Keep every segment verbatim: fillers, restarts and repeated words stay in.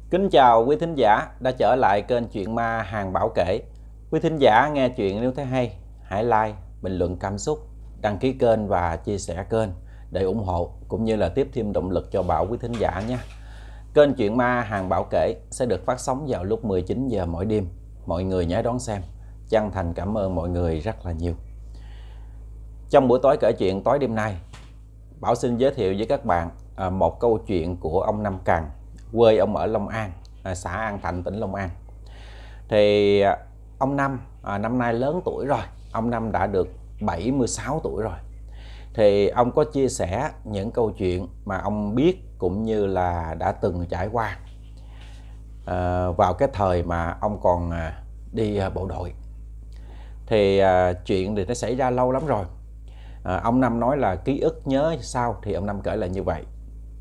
Kính chào quý thính giả đã trở lại kênh Chuyện Ma Hàng Bảo kể. Quý thính giả nghe chuyện nếu thấy hay, hãy like, bình luận cảm xúc, đăng ký kênh và chia sẻ kênh để ủng hộ cũng như là tiếp thêm động lực cho Bảo quý thính giả nhé. Kênh Chuyện Ma Hàng Bảo kể sẽ được phát sóng vào lúc mười chín giờ mỗi đêm. Mọi người nhớ đón xem. Chân thành cảm ơn mọi người rất là nhiều. Trong buổi tối kể chuyện tối đêm nay, Bảo xin giới thiệu với các bạn một câu chuyện của ông Năm Cằn. Quê ông ở Long An, xã An Thạnh, tỉnh Long An. Thì ông Năm à, năm nay lớn tuổi rồi, ông Năm đã được bảy mươi sáu tuổi rồi. Thì ông có chia sẻ những câu chuyện mà ông biết cũng như là đã từng trải qua à, vào cái thời mà ông còn đi à, bộ đội. Thì à, chuyện thì nó xảy ra lâu lắm rồi. à, Ông Năm nói là ký ức nhớ sao thì ông Năm kể là như vậy.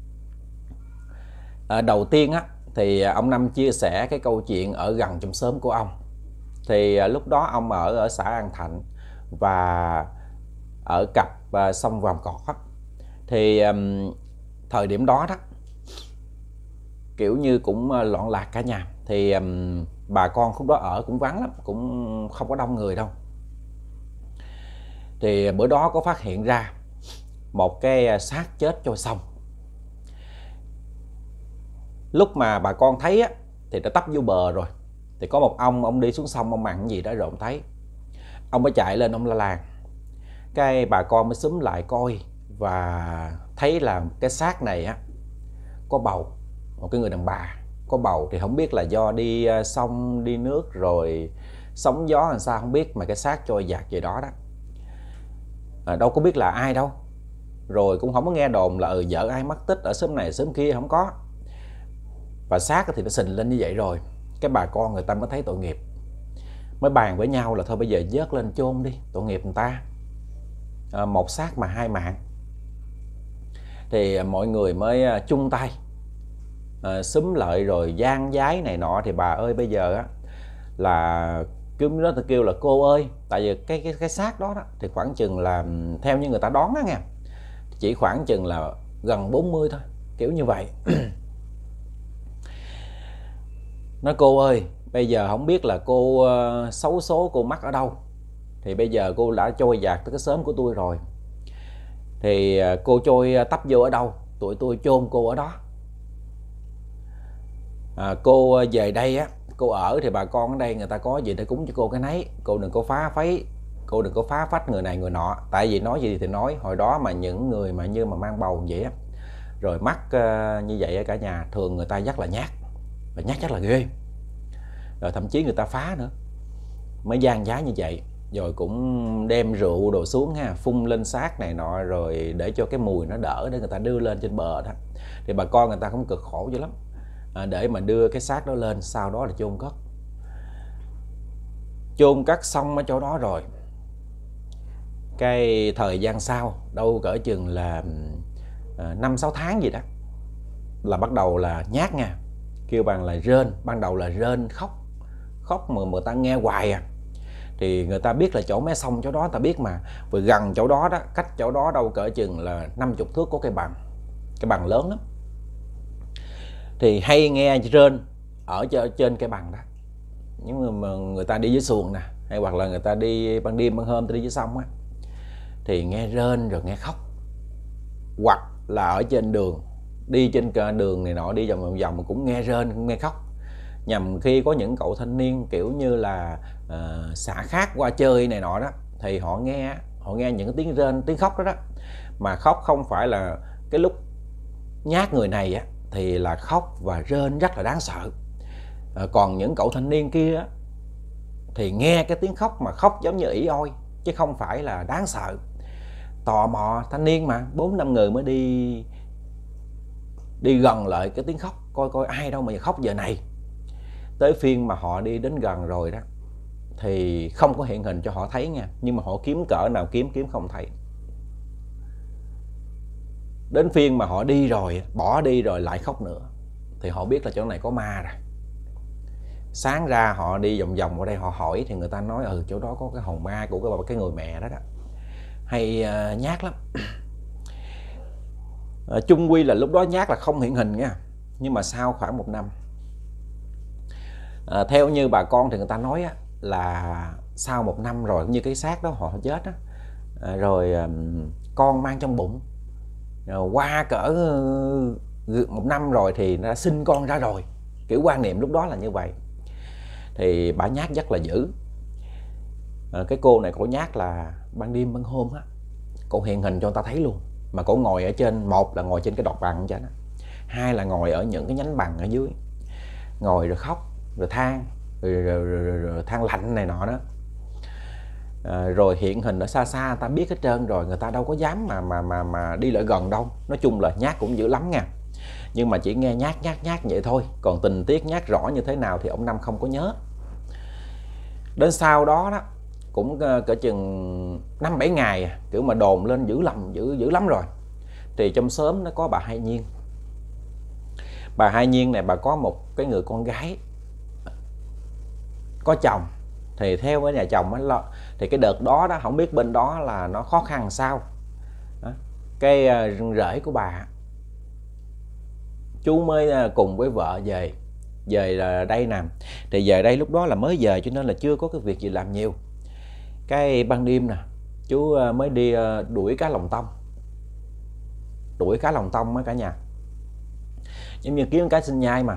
À, đầu tiên á thì ông Năm chia sẻ cái câu chuyện ở gần trong xóm của ông. Thì à, lúc đó ông ở ở xã An Thạnh và ở cặp à, sông Vàm Cỏ. Thì um, thời điểm đó đó kiểu như cũng loạn lạc cả nhà. Thì um, bà con khúc đó ở cũng vắng lắm, cũng không có đông người đâu. Thì bữa đó có phát hiện ra một cái xác chết trôi sông. Lúc mà bà con thấy á, thì đã tấp vô bờ rồi. Thì có một ông, ông đi xuống sông, ông mặn gì đó rồi ông thấy. Ông mới chạy lên, ông la làng. Cái bà con mới xúm lại coi và thấy là cái xác này á có bầu. Một cái người đàn bà có bầu. Thì không biết là do đi sông, đi nước rồi sóng gió làm sao không biết, mà cái xác trôi dạt về đó đó. À, đâu có biết là ai đâu. Rồi cũng không có nghe đồn là ừ, vợ ai mất tích ở xóm này xóm kia, không có. Và xác thì nó sình lên như vậy rồi. Cái bà con người ta mới thấy tội nghiệp, mới bàn với nhau là thôi bây giờ vớt lên chôn đi, tội nghiệp người ta. à, Một xác mà hai mạng. Thì mọi người mới chung tay à, xúm lợi rồi gian giái này nọ. Thì bà ơi bây giờ á là cứ đó, tôi kêu là cô ơi, tại vì cái cái cái xác đó, đó thì khoảng chừng là theo như người ta đoán đó nha, chỉ khoảng chừng là gần bốn mươi thôi, kiểu như vậy. Nói cô ơi, bây giờ không biết là cô uh, xấu số cô mắc ở đâu. Thì bây giờ cô đã trôi dạt tới cái xóm của tôi rồi. Thì uh, cô trôi tấp vô ở đâu, tụi tôi chôn cô ở đó. à, Cô về đây á, cô ở thì bà con ở đây người ta có gì để cúng cho cô cái nấy. Cô đừng có phá phấy, cô đừng có phá phách người này người nọ. Tại vì nói gì thì nói, hồi đó mà những người mà như mà mang bầu vậy á, rồi mắc uh, như vậy ở cả nhà, thường người ta rất là nhát, và nhát rất là ghê. Rồi thậm chí người ta phá nữa, mới gian giá như vậy. Rồi cũng đem rượu đồ xuống ha, phun lên xác này nọ, rồi để cho cái mùi nó đỡ để người ta đưa lên trên bờ đó. Thì bà con người ta cũng cực khổ dữ lắm à, để mà đưa cái xác đó lên, sau đó là chôn cất. Chôn cất xong ở chỗ đó rồi, cái thời gian sau đâu cỡ chừng là năm sáu tháng gì đó, là bắt đầu là nhát nha, kêu bằng là rên. Ban đầu là rên khóc, khóc mà người ta nghe hoài à. Thì người ta biết là chỗ mé sông chỗ đó, người ta biết mà. Vừa gần chỗ đó đó, cách chỗ đó đâu cỡ chừng là năm mươi thước có cái bằng, cái bằng lớn lắm. Thì hay nghe rên ở trên cái bằng đó. Những người mà người ta đi dưới xuồng nè, hay hoặc là người ta đi ban đêm ban hôm ta đi dưới sông á, thì nghe rên rồi nghe khóc. Hoặc là ở trên đường, đi trên đường này nọ, đi vòng vòng vòng mà cũng nghe rên, cũng nghe khóc. Nhằm khi có những cậu thanh niên kiểu như là uh, xã khác qua chơi này nọ đó, thì họ nghe họ nghe những tiếng rên, tiếng khóc đó đó. Mà khóc không phải là cái lúc nhát người này á, thì là khóc và rên rất là đáng sợ. uh, Còn những cậu thanh niên kia á, thì nghe cái tiếng khóc mà khóc giống như ỉ ôi, chứ không phải là đáng sợ. Tò mò, thanh niên mà, bốn năm người mới đi đi gần lại cái tiếng khóc, coi coi ai đâu mà khóc giờ này. Tới phiên mà họ đi đến gần rồi đó, thì không có hiện hình cho họ thấy nha. Nhưng mà họ kiếm cỡ nào kiếm kiếm không thấy. Đến phiên mà họ đi rồi, bỏ đi rồi lại khóc nữa, thì họ biết là chỗ này có ma rồi. Sáng ra họ đi vòng vòng ở đây, họ hỏi thì người ta nói ừ chỗ đó có cái hồn ma của cái, cái người mẹ đó đó, hay uh, nhát lắm. uh, chung quy là lúc đó nhát là không hiện hình nha. Nhưng mà sau khoảng một năm À, theo như bà con thì người ta nói á, là sau một năm rồi như cái xác đó họ chết á, à, rồi à, con mang trong bụng, rồi qua cỡ một năm rồi thì nó đã sinh con ra rồi, kiểu quan niệm lúc đó là như vậy. Thì bà nhát rất là dữ. À, cái cô này cổ nhát là ban đêm ban hôm á, cổ hiện hình cho người ta thấy luôn, mà cổ ngồi ở trên, một là ngồi trên cái đọt bằng trên đó, hai là ngồi ở những cái nhánh bằng ở dưới, ngồi rồi khóc rồi than rồi, rồi, rồi, rồi, rồi than lạnh này nọ đó. À, rồi hiện hình ở xa xa người ta biết hết trơn rồi, người ta đâu có dám mà mà mà mà đi lại gần đâu. Nói chung là nhát cũng dữ lắm nha, nhưng mà chỉ nghe nhát nhát nhát vậy thôi, còn tình tiết nhát rõ như thế nào thì ông Năm không có nhớ. Đến sau đó đó cũng cỡ chừng năm bảy ngày, kiểu mà đồn lên dữ lắm dữ dữ lắm rồi, thì trong xóm nó có bà Hai Nhiên. Bà Hai Nhiên này bà có một cái người con gái có chồng, thì theo với nhà chồng á, thì cái đợt đó đó không biết bên đó là nó khó khăn sao đó. Cái rể của bà, chú mới cùng với vợ về về là đây nè, thì về đây lúc đó là mới về cho nên là chưa có cái việc gì làm nhiều. Cái ban đêm nè, chú mới đi đuổi cá lồng tông, đuổi cá lồng tông á cả nhà, giống như kiếm cá sinh nhai mà.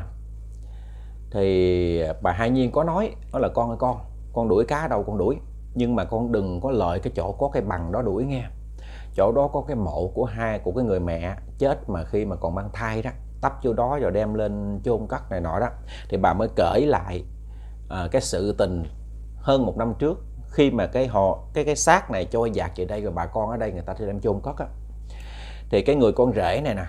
Thì bà Hai Nhiên có nói đó là con ơi con con đuổi cá đâu con đuổi, nhưng mà con đừng có lợi cái chỗ có cái bằng đó đuổi nghe. Chỗ đó có cái mộ của hai của cái người mẹ chết mà khi mà còn mang thai đó, tấp vô đó rồi đem lên chôn cất này nọ đó. Thì bà mới kể lại à, cái sự tình hơn một năm trước, khi mà cái họ cái cái xác này trôi dạt về đây rồi bà con ở đây người ta sẽ đem chôn cất á. Thì cái người con rể này nè,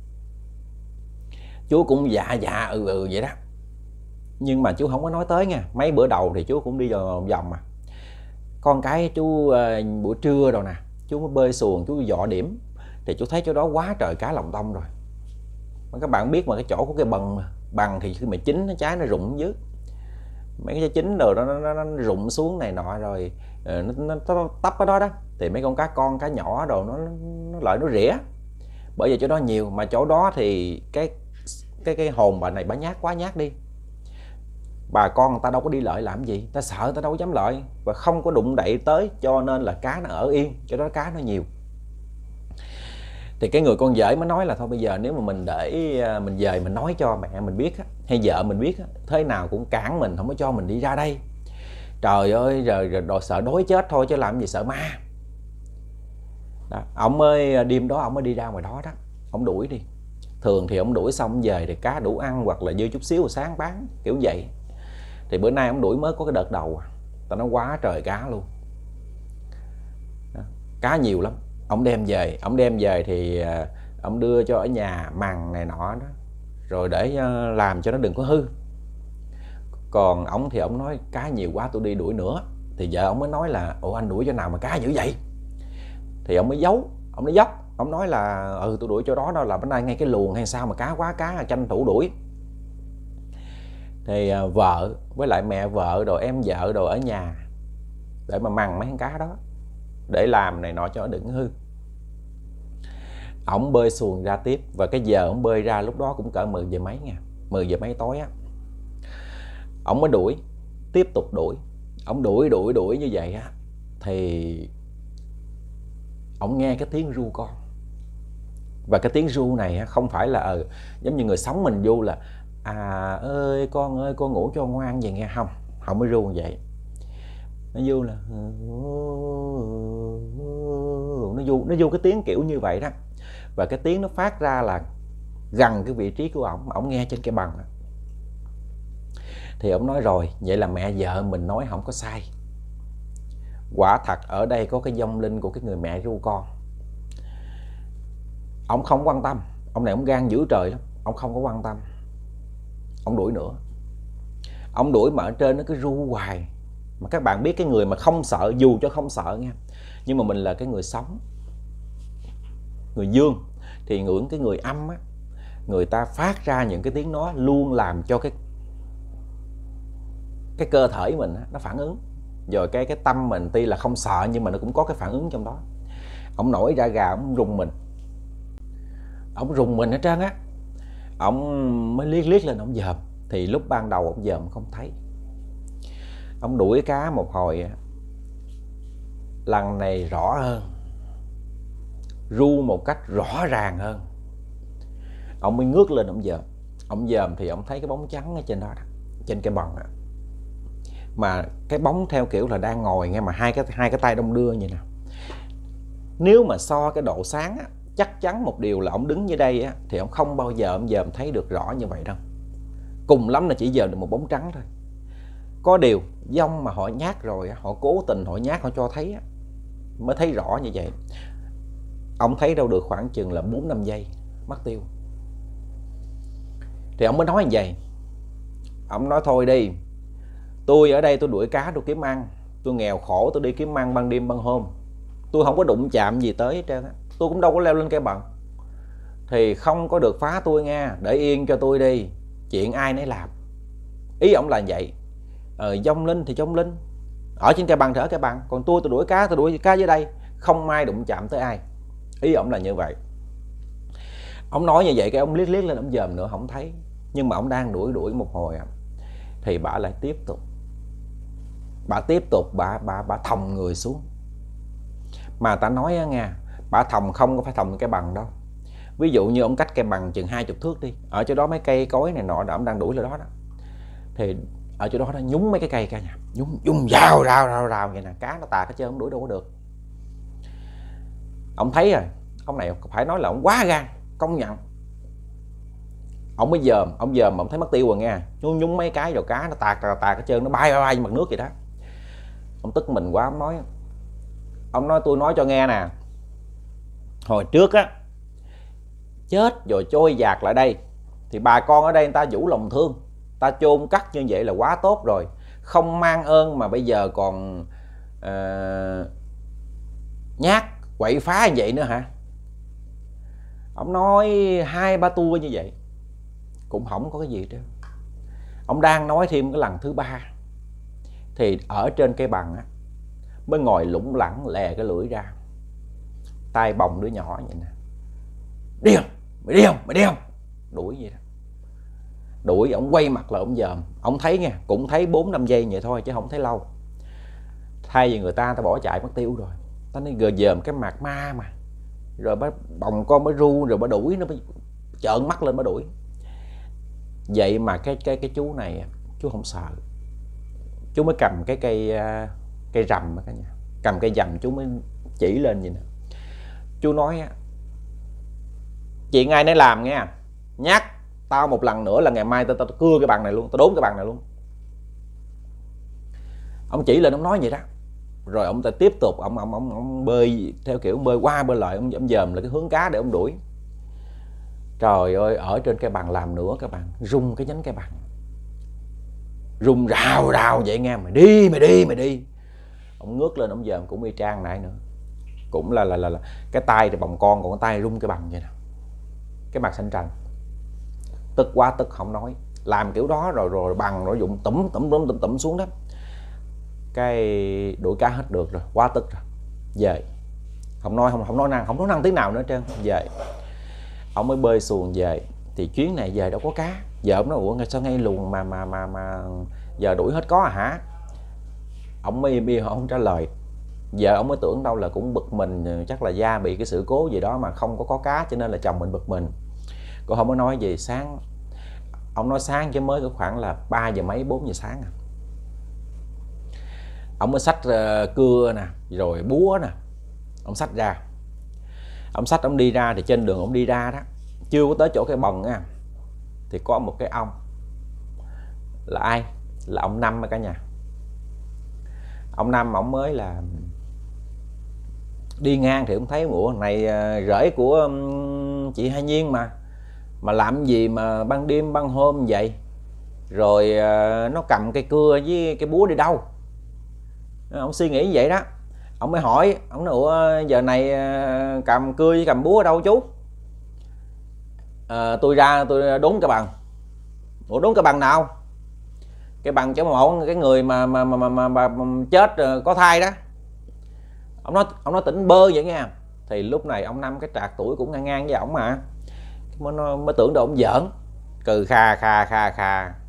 chú cũng dạ dạ ừ ừ vậy đó, nhưng mà chú không có nói tới nha. Mấy bữa đầu thì chú cũng đi vòng vòng mà. Con cái chú uh, buổi trưa rồi nè, chú mới bơi xuồng chú dọ điểm, thì chú thấy chỗ đó quá trời cá lồng tông rồi. Mà các bạn biết mà cái chỗ có cái bằng bằng thì khi mà chín nó trái nó rụng dưới, mấy cái trái chín rồi đó nó, nó, nó rụng xuống này nọ rồi nó, nó, nó tấp ở đó đó, thì mấy con cá con cá nhỏ rồi nó nó lợi nó rỉa. Bởi vì chỗ đó nhiều, mà chỗ đó thì cái cái cái hồn bà này bà nhát quá nhát đi, bà con người ta đâu có đi lợi làm gì, ta sợ ta đâu có dám lợi và không có đụng đậy tới, cho nên là cá nó ở yên, chỗ đó cá nó nhiều. Thì cái người con rể mới nói là thôi bây giờ nếu mà mình để mình về mình nói cho mẹ mình biết hay vợ mình biết, thế nào cũng cản mình, không có cho mình đi ra đây. Trời ơi, rồi, rồi, rồi sợ đói chết thôi chứ làm gì sợ ma đó. Ông mới đêm đó ông mới đi ra ngoài đó đó, ông đuổi đi. Thường thì ông đuổi xong về thì cá đủ ăn hoặc là dư chút xíu sáng bán kiểu vậy. Thì bữa nay ông đuổi mới có cái đợt đầu, tao nói quá trời cá luôn đó. Cá nhiều lắm. Ông đem về, ông đem về thì ông đưa cho ở nhà mằng này nọ đó, rồi để làm cho nó đừng có hư. Còn ông thì ông nói cá nhiều quá tôi đi đuổi nữa. Thì vợ ông mới nói là ủa anh đuổi chỗ nào mà cá dữ vậy? Thì ông mới giấu, ông nói dốc, ông nói là ừ tôi đuổi chỗ đó đó là bữa nay ngay cái luồng hay sao mà cá quá, cá tranh thủ đuổi. Thì vợ với lại mẹ vợ rồi em vợ rồi ở nhà để mà mằng mấy con cá đó, để làm này nọ cho nó đừng hư. Ổng bơi xuồng ra tiếp, và cái giờ ổng bơi ra lúc đó cũng cỡ mười giờ mấy nha, mười giờ mấy tối á. Ổng mới đuổi, tiếp tục đuổi. Ổng đuổi đuổi đuổi như vậy á, thì ổng nghe cái tiếng ru con. Và cái tiếng ru này không phải là ờ, giống như người sống mình ru là à ơi con ơi con ngủ cho ngoan vậy nghe, không, không mới ru như vậy. Nó ru là nó ru nó ru cái tiếng kiểu như vậy đó. Và cái tiếng nó phát ra là gần cái vị trí của ổng, ổng nghe trên cái bằng đó. Thì ổng nói rồi, vậy là mẹ vợ mình nói không có sai, quả thật ở đây có cái vong linh của cái người mẹ ru con. Ông không quan tâm, ông này ông gan dữ trời lắm, ông không có quan tâm, ông đuổi nữa. Ông đuổi mà ở trên nó cứ ru hoài. Mà các bạn biết cái người mà không sợ, dù cho không sợ nha, nhưng mà mình là cái người sống, người dương, thì ngưỡng cái người âm á, người ta phát ra những cái tiếng đó luôn làm cho cái cái cơ thể mình á, nó phản ứng. Rồi cái cái tâm mình tuy là không sợ nhưng mà nó cũng có cái phản ứng trong đó. Ông nổi ra gà, ông rùng mình, ông rùng mình hết trơn á. Ông mới liếc liếc lên, ông dòm, Thì lúc ban đầu ông dòm không thấy. Ông đuổi cá một hồi, lần này rõ hơn, ru một cách rõ ràng hơn. Ông mới ngước lên ông dòm. Ông dòm thì ông thấy cái bóng trắng ở trên đó, trên cái bần đó. Mà cái bóng theo kiểu là đang ngồi nghe, mà hai cái hai cái tay đông đưa như nào. Nếu mà so cái độ sáng á, chắc chắn một điều là ông đứng như đây á, thì ông không bao giờ ông dòm thấy được rõ như vậy đâu. Cùng lắm là chỉ dòm được một bóng trắng thôi. Có điều dông mà họ nhát rồi, họ cố tình họ nhát, họ cho thấy á, mới thấy rõ như vậy. Ông thấy đâu được khoảng chừng là bốn năm giây mất tiêu. Thì ông mới nói như vậy. Ông nói thôi đi, tôi ở đây tôi đuổi cá tôi kiếm ăn, tôi nghèo khổ tôi đi kiếm ăn ban đêm ban hôm, tôi không có đụng chạm gì tới hết trơn á, tôi cũng đâu có leo lên cây bần, thì không có được phá tôi nha, để yên cho tôi đi, chuyện ai nấy làm. Ý ông là vậy. Ờ, dông linh thì dông linh, ở trên cây bần thì ở cây bần, còn tôi tôi đuổi cá tôi đuổi cá dưới đây, không ai đụng chạm tới ai. Ý ông là như vậy. Ông nói như vậy cái ông liếc liếc lên ông dòm nữa không thấy. Nhưng mà ông đang đuổi đuổi một hồi thì bà lại tiếp tục. Bà tiếp tục bà bà bà thòng người xuống. Mà ta nói á nha, bà thòng không có phải thòng cái bằng đâu. Ví dụ như ông cách cây bằng chừng hai chục thước đi, ở chỗ đó mấy cây cối này nọ đã ông đang đuổi lên đó đó, thì ở chỗ đó nó nhúng mấy cái cây cả nhà, nhúng nhúng rào rào rào rào vậy nè, cá nó tạt hết trơn, ông đuổi đâu có được. Ông thấy rồi, ông này phải nói là ông quá gan, công nhận. Ông mới dòm, ông dòm ông thấy mất tiêu rồi nha, nhúng nhúng mấy cái rồi cá nó tạt tạt tạt hết trơn, nó bay bay bay mặt nước vậy đó. Ông tức mình quá, ông nói ông nói tôi nói cho nghe nè, hồi trước á chết rồi trôi dạt lại đây thì bà con ở đây người ta vũ lòng thương, ta chôn cất như vậy là quá tốt rồi, không mang ơn mà bây giờ còn uh, nhát quậy phá như vậy nữa hả. Ông nói hai ba tua như vậy cũng không có cái gì đó. Ông đang nói thêm cái lần thứ ba thì ở trên cây bằng á mới ngồi lủng lẳng lè cái lưỡi ra, tay bồng đứa nhỏ vậy nè, đi không mày, đi không mày, đi không, đuổi vậy đó. Đuổi, ông quay mặt lại ông dòm, ông thấy nha, cũng thấy bốn năm giây vậy thôi chứ không thấy lâu. Thay vì người ta ta bỏ chạy mất tiêu rồi, ta nói gờ dòm cái mặt ma mà, rồi bà bồng con mới ru, rồi bà đuổi, nó mới trợn mắt lên bà đuổi. Vậy mà cái cái cái chú này chú không sợ, chú mới cầm cái cây cây rầm cả nhà, cầm cây rầm chú mới chỉ lên vậy nè. Chú nói chuyện ai nấy làm nghe, nhắc tao một lần nữa là ngày mai tao tao cưa cái bằng này luôn, tao đốn cái bằng này luôn. Ông chỉ lên ông nói vậy đó, rồi ông ta tiếp tục ông ông ông, ông bơi theo kiểu bơi qua bơi lại, ông, ông dòm là cái hướng cá để ông đuổi. Trời ơi, ở trên cây bằng làm nữa các bạn, rung cái nhánh cây bằng, rung rào rào vậy nghe, mày đi mày đi mày đi. Ông ngước lên ông dòm cũng y chang nãy nữa, cũng là là là, là cái tay thì bồng con, còn cái tay rung cái bằng vậy nè, cái mặt xanh trần. Tức quá tức không nói, làm kiểu đó rồi rồi bằng rồi dụng tủm tủm tủm tủm tủm xuống đó. Cái đuổi cá hết được rồi, quá tức rồi, về không nói không không nói năng không nói năng tiếng nào nữa trơn. Về ông mới bơi xuồng về, thì chuyến này về đâu có cá. Giờ ông nói ủa sao ngay luồng mà mà mà mà giờ đuổi hết có à hả. Ông mới im im không trả lời. Giờ ông mới tưởng đâu là cũng bực mình, chắc là gia bị cái sự cố gì đó mà không có có cá cho nên là chồng mình bực mình. Cô không có nói gì. Sáng ông nói sáng chứ mới có khoảng là ba giờ mấy bốn giờ sáng à. Ông mới xách uh, cưa nè rồi búa nè, ông xách ra, ông xách ông đi ra. Thì trên đường ông đi ra đó, chưa có tới chỗ cái bần á, thì có một cái ông. Là ai? Là ông Năm cả nhà. Ông Năm ông mới là đi ngang thì ông thấy ủa này rễ của chị Hai Nhiên mà mà làm gì mà ban đêm ban hôm vậy, rồi nó cầm cây cưa với cái búa đi đâu. Ông suy nghĩ vậy đó. Ông mới hỏi, ông nói ủa giờ này cầm cưa với cầm búa ở đâu chú? À, tôi ra tôi đốn cái bằng. Ủa đốn cái bằng nào? Cái bằng chỗ mộ cái người mà mà mà, mà, mà, mà chết có thai đó. Ông nói ông nói tỉnh bơ vậy nha. Thì lúc này ông Năm cái trạc tuổi cũng ngang ngang với ổng mà, mới, mới tưởng đâu ông giỡn, cừ kha kha kha kha.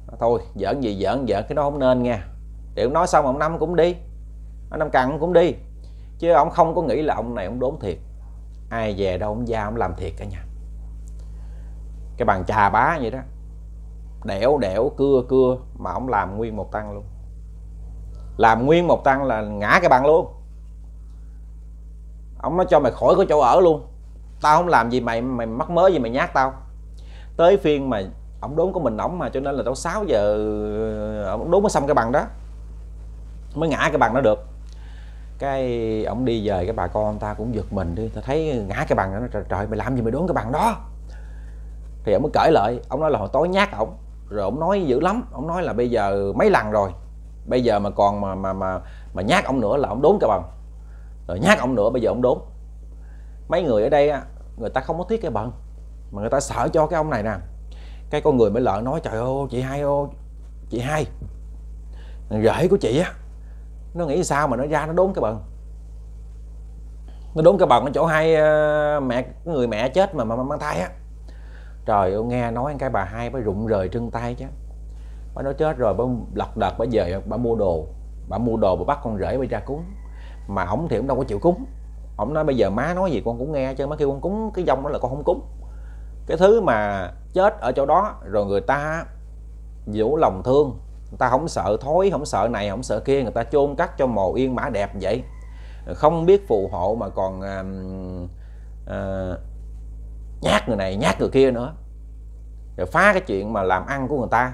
Thôi giỡn gì giỡn giỡn, cái đó không nên nha. Thì ông nói xong ông Năm cũng đi, ông Năm Cần cũng đi, chứ ông không có nghĩ là ông này ông đốn thiệt. Ai về đâu ông ra ông làm thiệt cả nhà. Cái bàn trà bá vậy đó, đẻo đẻo cưa cưa mà ông làm nguyên một tăng luôn. Làm nguyên một tăng là ngã cái bàn luôn. Ông nói cho mày khỏi có chỗ ở luôn, tao không làm gì mày, mày mắc mớ gì mày nhát tao. Tới phiên mà ông đốn có mình ổng mà, cho nên là tới sáu giờ ông đốn mới xong cái bằng đó, mới ngã cái bằng đó được. Cái ông đi về, cái bà con người ta cũng giật mình đi, ta thấy ngã cái bằng đó, trời, trời mày làm gì mày đốn cái bằng đó. Thì ông mới cởi lại, ông nói là hồi tối nhát ổng, rồi ông nói dữ lắm, ông nói là bây giờ mấy lần rồi, bây giờ mà còn mà mà mà, mà nhát ông nữa là ông đốn cái bằng, rồi nhát ông nữa bây giờ ông đốn. Mấy người ở đây á, người ta không có thiết cái bằng, mà người ta sợ cho cái ông này nè. Cái con người mới lợn nói trời ơi chị hai ô, chị hai rể của chị á, nó nghĩ sao mà nó ra nó đốn cái bần, nó đốn cái bần ở chỗ hai mẹ người mẹ chết mà mà mang thai á. Trời ơi, nghe nói cái bà hai bà rụng rời chân tay chứ. Bà nói chết rồi, bà lật đật bà về, bà mua đồ, bà mua đồ bà bắt con rể bà ra cúng. Mà ổng thì ổng đâu có chịu cúng. Ổng nói bây giờ má nói gì con cũng nghe, chứ má kêu con cúng cái dông đó là con không cúng. Cái thứ mà chết ở chỗ đó rồi người ta vũ lòng thương, người ta không sợ thối, không sợ này, không sợ kia, người ta chôn cất cho mồ yên mã đẹp vậy, không biết phù hộ mà còn à, à, nhát người này nhát người kia nữa, rồi phá cái chuyện mà làm ăn của người ta.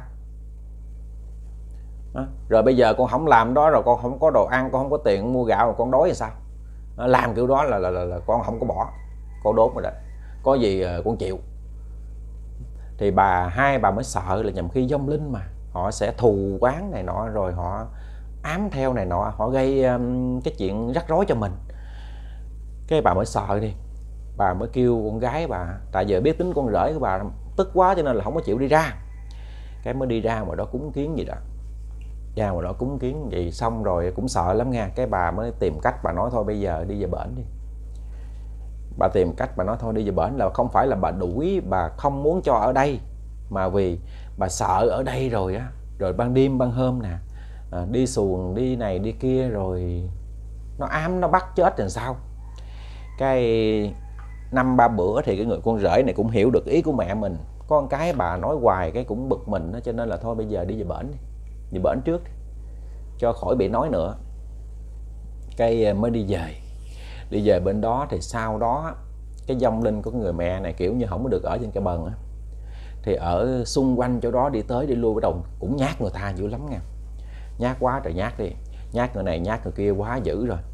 Đó. Rồi bây giờ con không làm đó, rồi con không có đồ ăn, con không có tiền mua gạo, rồi con đói thì sao? Đó, làm kiểu đó là, là, là, là con không có bỏ, con đốt rồi đó, có gì con chịu. Thì bà hai bà mới sợ là nhầm khi vong linh mà họ sẽ thù oán này nọ, rồi họ ám theo này nọ, họ gây um, cái chuyện rắc rối cho mình. Cái bà mới sợ đi, bà mới kêu con gái bà, tại giờ biết tính con rể của bà tức quá cho nên là không có chịu đi ra. Cái mới đi ra ngoài đó cúng kiến gì đó, ra ngoài đó cúng kiến gì xong rồi cũng sợ lắm nha. Cái bà mới tìm cách, bà nói thôi bây giờ đi về bển đi. Bà tìm cách bà nói thôi đi về bển, là không phải là bà đuổi, bà không muốn cho ở đây, mà vì bà sợ ở đây rồi á, rồi ban đêm ban hôm nè, à, đi xuồng đi này đi kia rồi nó ám nó bắt chết làm sao. Cái năm ba bữa thì cái người con rể này cũng hiểu được ý của mẹ mình, con cái bà nói hoài cái cũng bực mình đó, cho nên là thôi bây giờ đi về bển đi, về bển trước đi, cho khỏi bị nói nữa. Cái mới đi về. Đi về bên đó thì sau đó cái vong linh của người mẹ này kiểu như không có được ở trên cái bần á, thì ở xung quanh chỗ đó đi tới đi lui, bắt đầu cũng nhát người ta dữ lắm nha. Nhát quá trời nhát đi, nhát người này nhát người kia quá dữ rồi,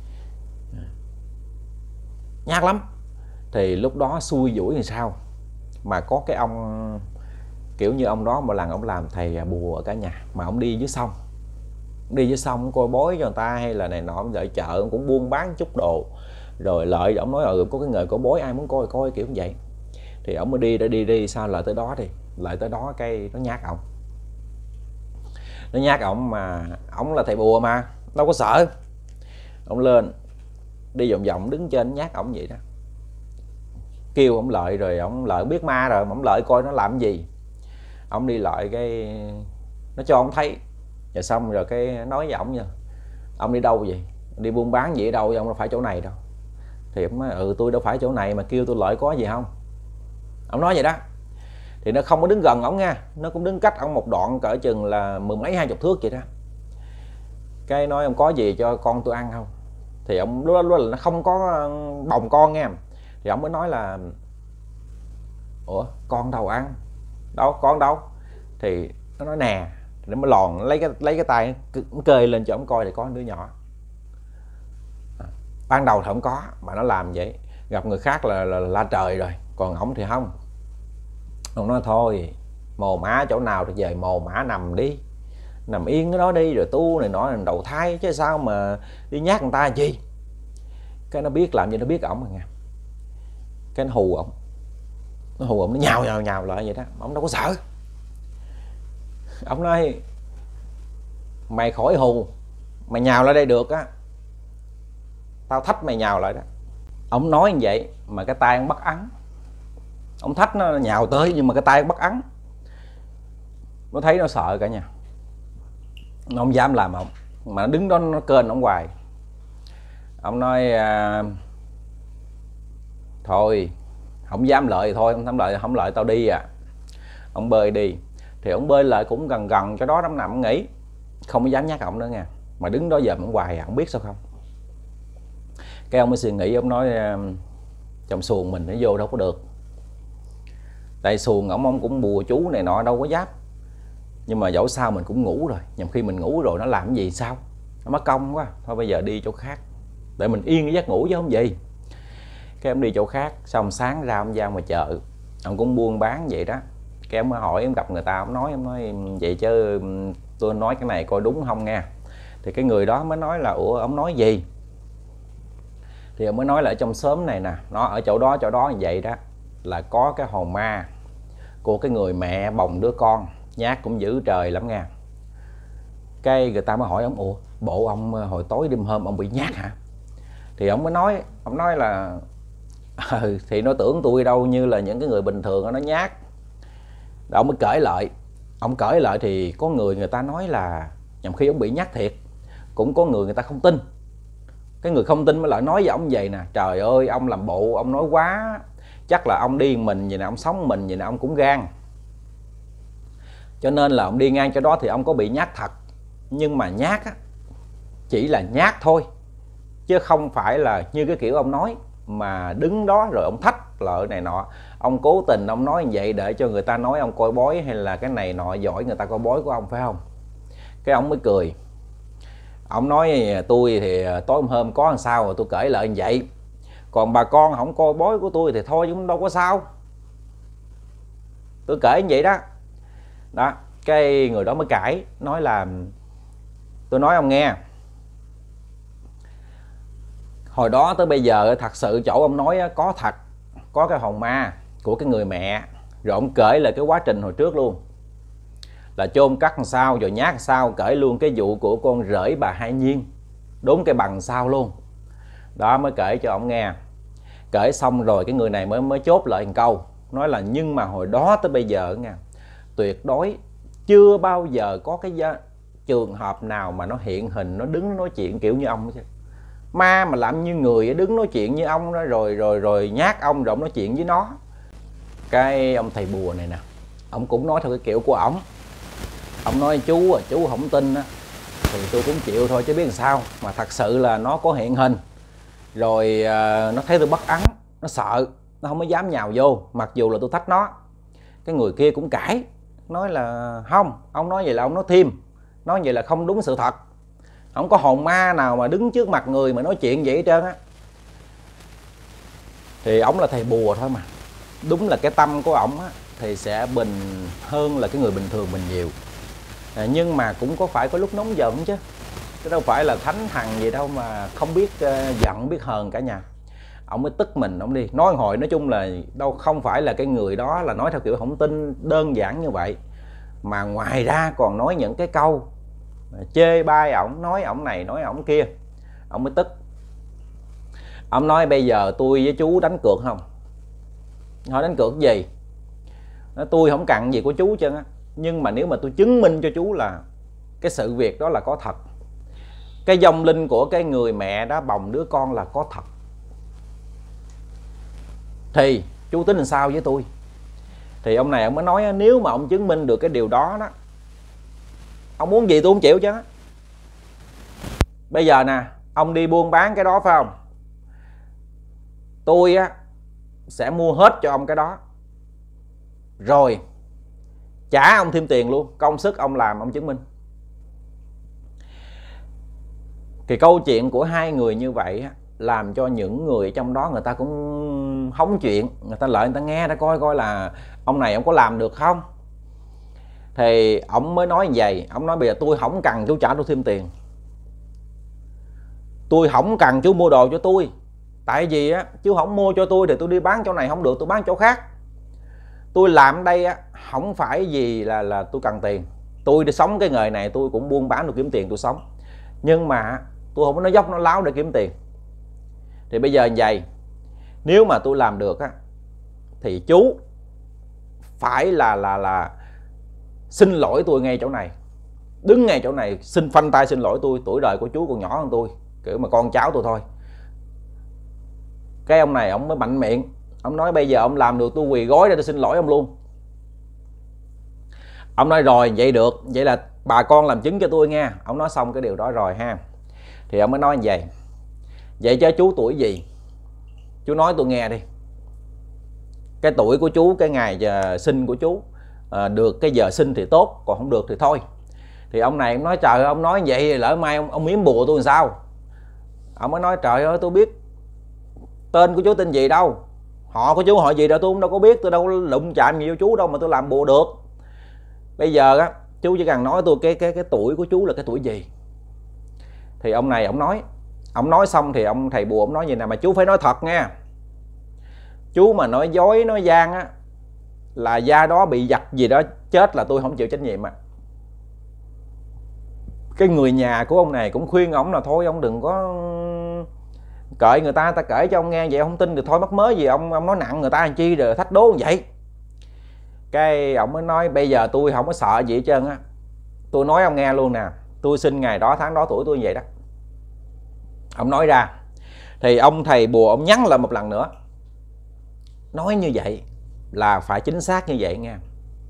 nhát lắm. Thì lúc đó xui rủi làm sao mà có cái ông kiểu như ông đó một lần ông làm thầy bùa ở cả nhà, mà ông đi dưới sông, đi dưới sông coi bói cho người ta hay là này nọ, ông đợi chợ ông cũng buôn bán chút đồ, rồi lợi ông nói ừ có cái nghề coi bói ai muốn coi coi kiểu như vậy. Thì ông mới đi, đã đi đi sao lại tới đó, thì lại tới đó cái nó nhát ông, nó nhát ông mà ông là thầy bùa mà đâu có sợ. Ông lên đi vòng vòng đứng trên nhát ông vậy đó, kêu ông Lợi, rồi ông Lợi biết ma rồi mà ông Lợi coi nó làm cái gì. Ông đi lại cái nó cho ông thấy, rồi xong rồi cái nói với ông nha, ông đi đâu vậy, đi buôn bán gì ở đâu, ông đâu phải chỗ này đâu. Thì ông nói ừ tôi đâu phải chỗ này mà kêu tôi Lợi có gì không, ông nói vậy đó. Thì nó không có đứng gần ông nha, nó cũng đứng cách ông một đoạn cỡ chừng là mười mấy hai chục thước vậy đó. Cái nói ông có gì cho con tôi ăn không. Thì ông lúc đó là nó không có bồng con nha. Thì ông mới nói là ủa con đâu ăn, đâu con đâu. Thì nó nói nè, nó mới lòn lấy cái lấy cái tay nó kê lên cho ông coi, thì có đứa nhỏ. À, ban đầu thì không có, mà nó làm vậy gặp người khác là, là, là la trời rồi, còn ổng thì không. Ông nói thôi mồ mã chỗ nào thì về mồ mã nằm đi, nằm yên cái đó đi, rồi tu này nọ đầu thai chứ sao mà đi nhát người ta chi. Cái nó biết làm gì, nó biết ổng rồi nha. Cái nó hù ổng, nó hù ổng, nó nhào nhào nhào lại vậy đó, ổng đâu có sợ. Ổng nói mày khỏi hù, mày nhào lại đây được á, tao thách mày nhào lại đó. Ổng nói như vậy mà cái tay ông bắt ấn, ông thách nó nhào tới nhưng mà cái tay bắt ấn. nó thấy nó sợ cả nhà, nó không dám làm ông, mà nó đứng đó nó kênh ông hoài. Ông nói à, thôi không dám lợi thôi, không dám lợi, không lợi tao đi à. Ông bơi đi, thì ông bơi lại cũng gần gần cho đó, đám nằm nghỉ, không có dám nhắc ông nữa nha, mà đứng đó giờ ông hoài à, không biết sao không. Cái ông mới suy nghĩ, ông nói trong xuồng mình nó vô đâu có được, tại xuồng ông ông cũng bùa chú này nọ đâu có dám, nhưng mà dẫu sao mình cũng ngủ rồi, nhằm khi mình ngủ rồi nó làm cái gì sao, nó mất công quá, thôi bây giờ đi chỗ khác để mình yên cái giấc ngủ chứ không gì. Cái ông đi chỗ khác, xong sáng ra ông ra ngoài chợ, ông cũng buôn bán vậy đó. Cái ông mới hỏi, em gặp người ta, ông nói, ông nói vậy chứ tôi nói cái này coi đúng không nha. Thì cái người đó mới nói là ủa ông nói gì, thì ông mới nói là ở trong xóm này nè, nó ở chỗ đó chỗ đó như vậy đó, là có cái hồn ma của cái người mẹ bồng đứa con, nhát cũng dữ trời lắm nha. Cái người ta mới hỏi ông, ủa bộ ông hồi tối đêm hôm ông bị nhát hả? Thì ông mới nói, ông nói là ừ, thì nó tưởng tôi đâu như là những cái người bình thường nó nhát. Rồi ông mới kể lại, ông kể lại thì có người người ta nói là nhằm khi ông bị nhát thiệt, cũng có người người ta không tin. Cái người không tin mới lại nói với ông vậy nè, trời ơi ông làm bộ, ông nói quá, chắc là ông đi mình vậy nè, ông sống mình vậy nè, ông cũng gan, cho nên là ông đi ngang chỗ đó thì ông có bị nhát thật. Nhưng mà nhát á, chỉ là nhát thôi, chứ không phải là như cái kiểu ông nói mà đứng đó rồi ông thách lợi này nọ. Ông cố tình ông nói như vậy để cho người ta nói ông coi bói hay là cái này nọ, giỏi người ta coi bói của ông phải không? Cái ông mới cười, ông nói tôi thì tối hôm hôm có làm sao rồi tôi kể lại như vậy, còn bà con không coi bói của tôi thì thôi cũng đâu có sao, tôi kể như vậy đó. Đó, cái người đó mới cãi, nói là tôi nói ông nghe, hồi đó tới bây giờ thật sự chỗ ông nói có thật, có cái hồn ma của cái người mẹ. Rồi ông kể lại cái quá trình hồi trước luôn, là chôn cất làm sao, rồi nhát làm sao, kể luôn cái vụ của con rể bà Hai Nhiên đốn cái bằng sao luôn. Đó mới kể cho ông nghe. Kể xong rồi cái người này mới mới chốt lại một câu, nói là nhưng mà hồi đó tới bây giờ nha, tuyệt đối chưa bao giờ có cái gia, trường hợp nào mà nó hiện hình nó đứng nói chuyện kiểu như ông chứ. Ma mà làm như người đứng nói chuyện như ông đó, rồi rồi rồi nhát ông rồi ông nói chuyện với nó. Cái ông thầy bùa này nè, ông cũng nói theo cái kiểu của ổng. Ông nói chú à, chú không tin á thì tôi cũng chịu thôi chứ biết làm sao, mà thật sự là nó có hiện hình rồi. À, nó thấy tôi bất ấn, nó sợ, nó không có dám nhào vô, mặc dù là tôi thách nó. Cái người kia cũng cãi, nói là không, ông nói vậy là ông nói thêm, nói vậy là không đúng sự thật, không có hồn ma nào mà đứng trước mặt người mà nói chuyện vậy hết trơn á. Thì ổng là thầy bùa thôi mà, đúng là cái tâm của ổng á thì sẽ bình hơn là cái người bình thường mình nhiều. À, nhưng mà cũng có phải có lúc nóng giận chứ, chứ đâu phải là thánh thần gì đâu mà không biết uh, giận biết hờn cả nhà. Ông mới tức mình, ông đi nói hồi, nói chung là đâu không phải là cái người đó là nói theo kiểu không tin đơn giản như vậy, mà ngoài ra còn nói những cái câu chê bai ổng, nói ổng này nói ổng kia. Ông mới tức, ông nói bây giờ tôi với chú đánh cược không? Hỏi đánh cược cái gì? Nói tôi không cần gì của chú chứ á, nhưng mà nếu mà tôi chứng minh cho chú là cái sự việc đó là có thật, cái vong linh của cái người mẹ đó bồng đứa con là có thật, thì chú tính làm sao với tôi? Thì ông này ông mới nói nếu mà ông chứng minh được cái điều đó đó, ông muốn gì tôi không chịu chứ. Bây giờ nè, ông đi buôn bán cái đó phải không? Tôi á sẽ mua hết cho ông cái đó, rồi trả ông thêm tiền luôn, công sức ông làm ông chứng minh. Thì câu chuyện của hai người như vậy á, làm cho những người trong đó người ta cũng hóng chuyện, người ta lợi người ta nghe, đã coi coi là ông này ông có làm được không. Thì ông mới nói như vậy, ông nói bây giờ tôi không cần chú trả tôi thêm tiền, tôi không cần chú mua đồ cho tôi, tại vì á chú không mua cho tôi thì tôi đi bán chỗ này không được, tôi bán chỗ khác. Tôi làm đây á không phải vì là là tôi cần tiền, tôi đi sống cái nghề này tôi cũng buôn bán được kiếm tiền tôi sống, nhưng mà tôi không có nói dốc nó láo để kiếm tiền. Thì bây giờ như vậy, nếu mà tôi làm được á thì chú phải là là là xin lỗi tôi ngay chỗ này, đứng ngay chỗ này xin phanh tay xin lỗi tôi, tuổi đời của chú còn nhỏ hơn tôi, kiểu mà con cháu tôi thôi. Cái ông này ông mới mạnh miệng, ông nói bây giờ ông làm được tôi quỳ gối để tôi xin lỗi ông luôn. Ông nói rồi vậy được, vậy là bà con làm chứng cho tôi nghe. Ông nói xong cái điều đó rồi ha, thì ông mới nói như vậy: vậy chứ chú tuổi gì, chú nói tôi nghe đi, cái tuổi của chú, cái ngày giờ sinh của chú, à, được cái giờ sinh thì tốt, còn không được thì thôi. Thì ông này ông nói trời ơi, ông nói vậy lỡ mai ông, ông miếm bùa tôi làm sao. Ông mới nói trời ơi tôi biết tên của chú tên gì đâu, họ của chú họ gì đâu tôi cũng đâu có biết, tôi đâu có đụng chạm gì vô chú đâu mà tôi làm bùa được. Bây giờ á chú chỉ cần nói tôi cái cái cái tuổi của chú là cái tuổi gì. Thì ông này ông nói, ông nói xong thì ông thầy bùa ông nói gì nè, mà chú phải nói thật nha, chú mà nói dối nói gian á là da đó bị giặt gì đó chết là tôi không chịu trách nhiệm à. Cái người nhà của ông này cũng khuyên ông là thôi ông đừng có cởi người ta, ta kể cho ông nghe vậy không tin thì thôi mắc mớ gì ông ông nói nặng người ta làm chi rồi thách đố như vậy. Cái ông mới nói bây giờ tôi không có sợ gì hết trơn á, tôi nói ông nghe luôn nè, tôi sinh ngày đó tháng đó tuổi tôi như vậy đó. Ông nói ra thì ông thầy bùa ông nhắn lại một lần nữa, nói như vậy là phải chính xác như vậy nha.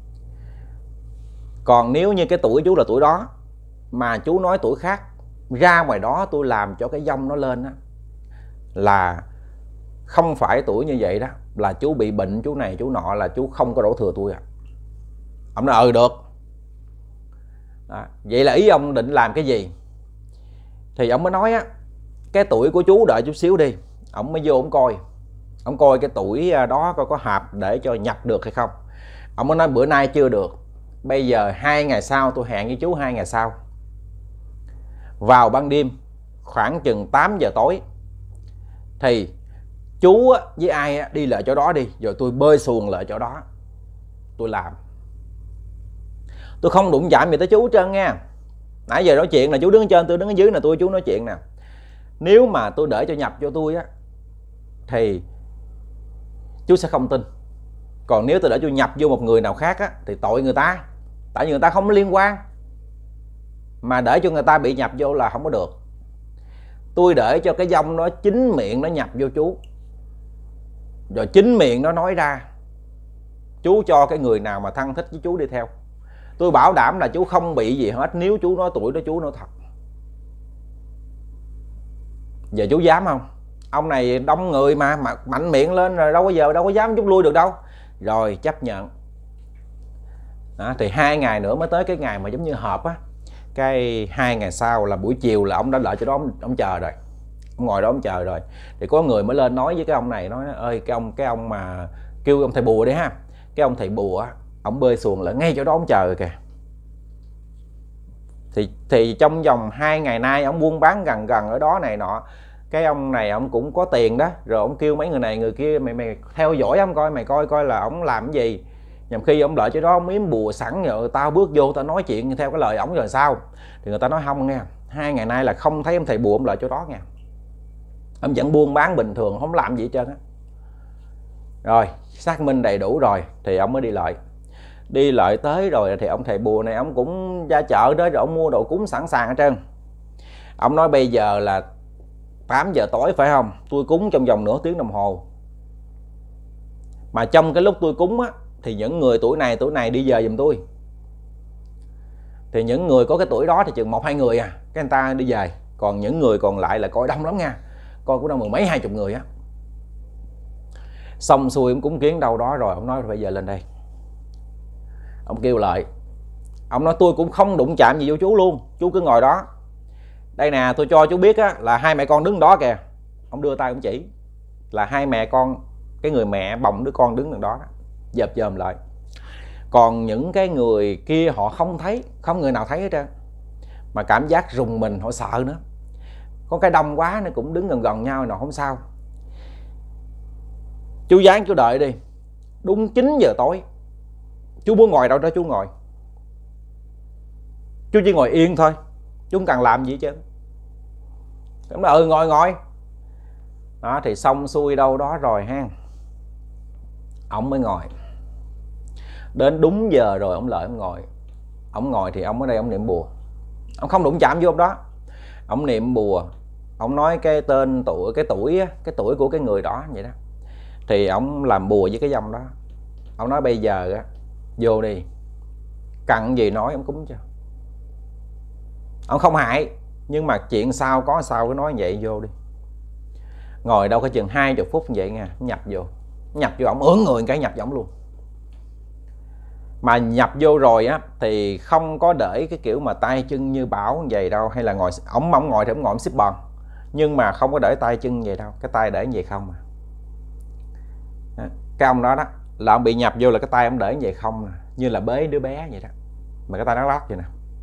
Còn nếu như cái tuổi chú là tuổi đó mà chú nói tuổi khác, ra ngoài đó tôi làm cho cái dông nó lên á, là không phải tuổi như vậy đó, là chú bị bệnh chú này chú nọ, là chú không có đổ thừa tôi à. Ông nói ừ được đó. Vậy là ý ông định làm cái gì? Thì ông mới nói á, cái tuổi của chú đợi chút xíu đi. Ông mới vô ông coi, ông coi cái tuổi đó coi có hợp để cho nhập được hay không. Ông mới nói bữa nay chưa được, bây giờ hai ngày sau tôi hẹn với chú, hai ngày sau vào ban đêm khoảng chừng tám giờ tối thì chú với ai đi lại chỗ đó đi, rồi tôi bơi xuồng lại chỗ đó tôi làm. Tôi không đụng chạm gì tới chú hết trơn nha. Nãy giờ nói chuyện là chú đứng ở trên, tôi đứng ở dưới là tôi chú nói chuyện nè. Nếu mà tôi để cho nhập cho tôi á thì chú sẽ không tin. Còn nếu tôi để cho nhập vô một người nào khác á thì tội người ta, tại vì người ta không liên quan. Mà để cho người ta bị nhập vô là không có được. Tôi để cho cái dông nó chính miệng nó nhập vô chú, rồi chính miệng nó nói ra, chú cho cái người nào mà thân thích với chú đi theo. Tôi bảo đảm là chú không bị gì hết nếu chú nói tuổi đó chú nói thật. Giờ chú dám không? Ông này đông người mà, mà mạnh miệng lên rồi đâu có giờ đâu có dám chút lui được đâu. Rồi chấp nhận đó, thì hai ngày nữa mới tới cái ngày mà giống như họp á. Cái hai ngày sau là buổi chiều là ông đã đợi cho đó, ông, ông chờ rồi, ông ngồi đó ông chờ rồi. Thì có người mới lên nói với cái ông này, nói ơi cái ông cái ông mà kêu ông thầy bùa đi ha. Cái ông thầy bùa á, ông bơi xuồng lại ngay chỗ đó ông chờ rồi kìa. Thì thì trong vòng hai ngày nay ông buôn bán gần gần ở đó này nọ. Cái ông này ông cũng có tiền đó, rồi ông kêu mấy người này người kia mày mày theo dõi ông coi, mày coi coi là ông làm cái gì. Nhằm khi ông đợi chỗ đó ông yếm bùa sẵn rồi tao bước vô tao nói chuyện theo cái lời ổng rồi sao. Thì người ta nói không nha, hai ngày nay là không thấy ông thầy bùa ông đợi chỗ đó nha, ông vẫn buôn bán bình thường không làm gì hết trơn á. Rồi xác minh đầy đủ rồi thì ông mới đi lại. Đi lại tới rồi thì ông thầy bùa này ông cũng ra chợ đó, rồi ông mua đồ cúng sẵn sàng hết trơn. Ông nói bây giờ là tám giờ tối phải không, tôi cúng trong vòng nửa tiếng đồng hồ. Mà trong cái lúc tôi cúng á thì những người tuổi này tuổi này đi về giùm tôi. Thì những người có cái tuổi đó thì chừng một hai người à, cái người ta đi về. Còn những người còn lại là coi đông lắm nha, coi cũng đông mười mấy hai chục người á. Xong xuôi ông cúng kiến đâu đó rồi ông nói bây giờ lên đây. Ông kêu lại, ông nói tôi cũng không đụng chạm gì vô chú luôn, chú cứ ngồi đó. Đây nè tôi cho chú biết á, là hai mẹ con đứng đó kìa. Ông đưa tay ông chỉ là hai mẹ con, cái người mẹ bồng đứa con đứng đằng đó, dợp dòm lại. Còn những cái người kia họ không thấy, không người nào thấy hết trơn, mà cảm giác rùng mình, họ sợ nữa. Có cái đông quá nó cũng đứng gần gần nhau nào không sao. Chú dán chú đợi đi. Đúng chín giờ tối, chú muốn ngồi đâu đó chú ngồi, chú chỉ ngồi yên thôi, chú không cần làm gì hết trơn. Ông nói ừ ngồi ngồi đó. Thì xong xuôi đâu đó rồi ha, ông mới ngồi. Đến đúng giờ rồi ông lại ông ngồi. Ông ngồi thì ông ở đây ông niệm bùa, ông không đụng chạm vô ông đó, ông niệm bùa, ông nói cái tên tuổi cái tuổi cái tuổi của cái người đó vậy đó. Thì ông làm bùa với cái dòng đó. Ông nói bây giờ á, vô đi, cần gì nói ông cúng cho. Ông không hại, nhưng mà chuyện sao có sao cứ nói vậy, vô đi. Ngồi đâu có chừng hai chục phút vậy nha, nhập vô, nhập vô ổng ưỡn người cái nhập vô ổng luôn. Mà nhập vô rồi á thì không có để cái kiểu mà tay chân như Bảo vậy đâu, hay là ngồi ổng ổng ngồi thì ổng ngồi ổng xếp bòn, nhưng mà không có để tay chân vậy đâu, cái tay để vậy không mà. Cái ông đó đó là ông bị nhập vô là cái tay ông để vậy không, như là bế đứa bé vậy đó, mà cái tay nó lót vậy nè,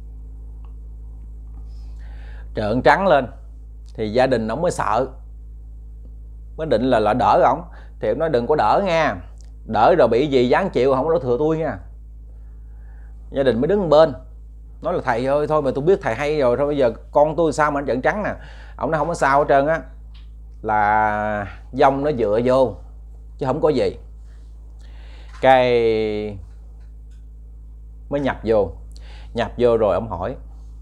trợn trắng lên. Thì gia đình ông mới sợ, mới định là là đỡ ổng. Thì ông nói đừng có đỡ nha, đỡ rồi bị gì dáng chịu không có thừa tôi nha. Gia đình mới đứng bên nói là thầy ơi thôi mà tôi biết thầy hay rồi, thôi bây giờ con tôi sao mà anh trợn trắng nè. Ông nói không có sao hết trơn á, là dông nó dựa vô chứ không có gì. Cái mới nhập vô, nhập vô rồi ông hỏi,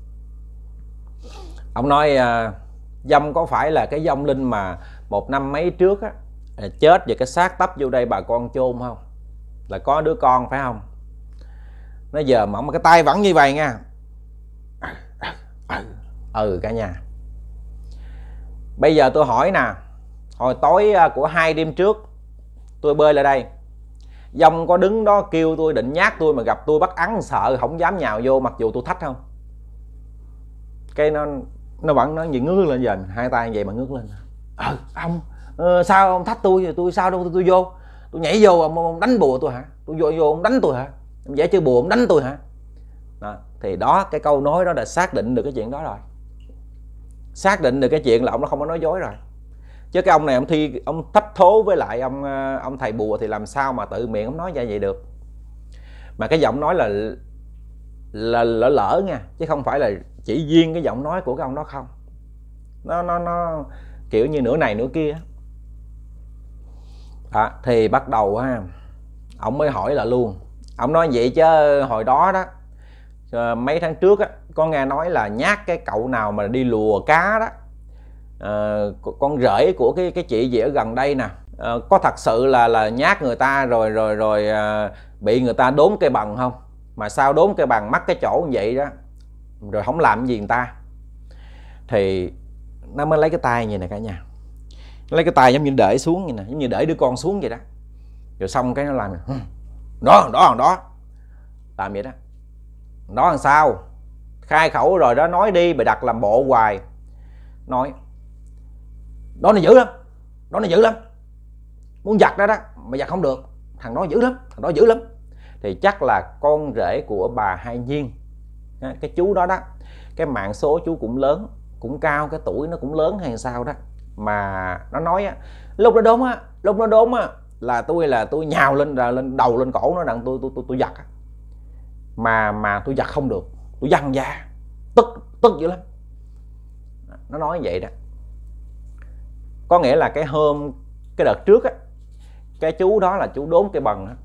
ông nói dông có phải là cái dông linh mà một năm mấy trước á chết và cái xác tấp vô đây bà con chôn không, là có đứa con phải không? Nó giờ mà ông cái tay vẫn như vậy nha. Ừ cả nhà. Bây giờ tôi hỏi nè, hồi tối của hai đêm trước tôi bơi lại đây, dông có đứng đó kêu tôi định nhát tôi mà gặp tôi bắt ắn sợ không dám nhào vô mặc dù tôi thách không? Cái nó nó vẫn nói gì ngước lên, dần hai tay vậy mà ngước lên. Ờ ông ờ, sao ông thách tôi, tôi sao đâu tôi, tôi vô tôi nhảy vô ông, ông đánh bùa tôi hả? Tôi vô vô ông đánh tôi hả? Ông vẽ chơi bùa ông đánh tôi hả? Đó, thì đó cái câu nói đó là xác định được cái chuyện đó rồi, xác định được cái chuyện là ông nó không có nói dối rồi. Chứ cái ông này ông thi ông thách thố với lại ông ông thầy bùa thì làm sao mà tự miệng ông nói ra vậy được. Mà cái giọng nói là là lỡ lỡ nha, chứ không phải là chỉ riêng cái giọng nói của cái ông đó không, nó nó nó kiểu như nửa này nửa kia đó. Thì bắt đầu ha, ông mới hỏi là luôn, ông nói vậy chứ hồi đó đó mấy tháng trước á, có nghe nói là nhát cái cậu nào mà đi lùa cá đó, à, con rể của cái cái chị gì ở gần đây nè, à, có thật sự là là nhát người ta rồi rồi rồi à, bị người ta đốn cây bằng không? Mà sao đốn cây bằng mắc cái chỗ như vậy đó rồi không làm gì người ta. Thì nó mới lấy cái tay vậy nè cả nhà, lấy cái tay giống như để xuống vậy nè, giống như để đứa con xuống vậy đó, rồi xong cái nó làm đó đó đó làm vậy đó. Đó làm sao khai khẩu rồi đó, nói đi bà đặt làm bộ hoài, nói đó nó dữ lắm, đó nó dữ lắm, muốn giặt đó đó mà giặt không được, thằng đó dữ lắm, thằng đó dữ lắm. Thì chắc là con rể của bà Hai Nhiên, cái chú đó đó, cái mạng số chú cũng lớn, cũng cao, cái tuổi nó cũng lớn hay sao đó, mà nó nói á, lúc đó đốn á, lúc nó đốn á là tôi là tôi nhào lên lên đầu lên cổ nó rằng tôi tôi tôi tôi giặt á, mà mà tôi giặt không được, tôi văng ra tức tức dữ lắm. Nó nói vậy đó. Có nghĩa là cái hôm cái đợt trước á, cái chú đó là chú đốn cái bần á,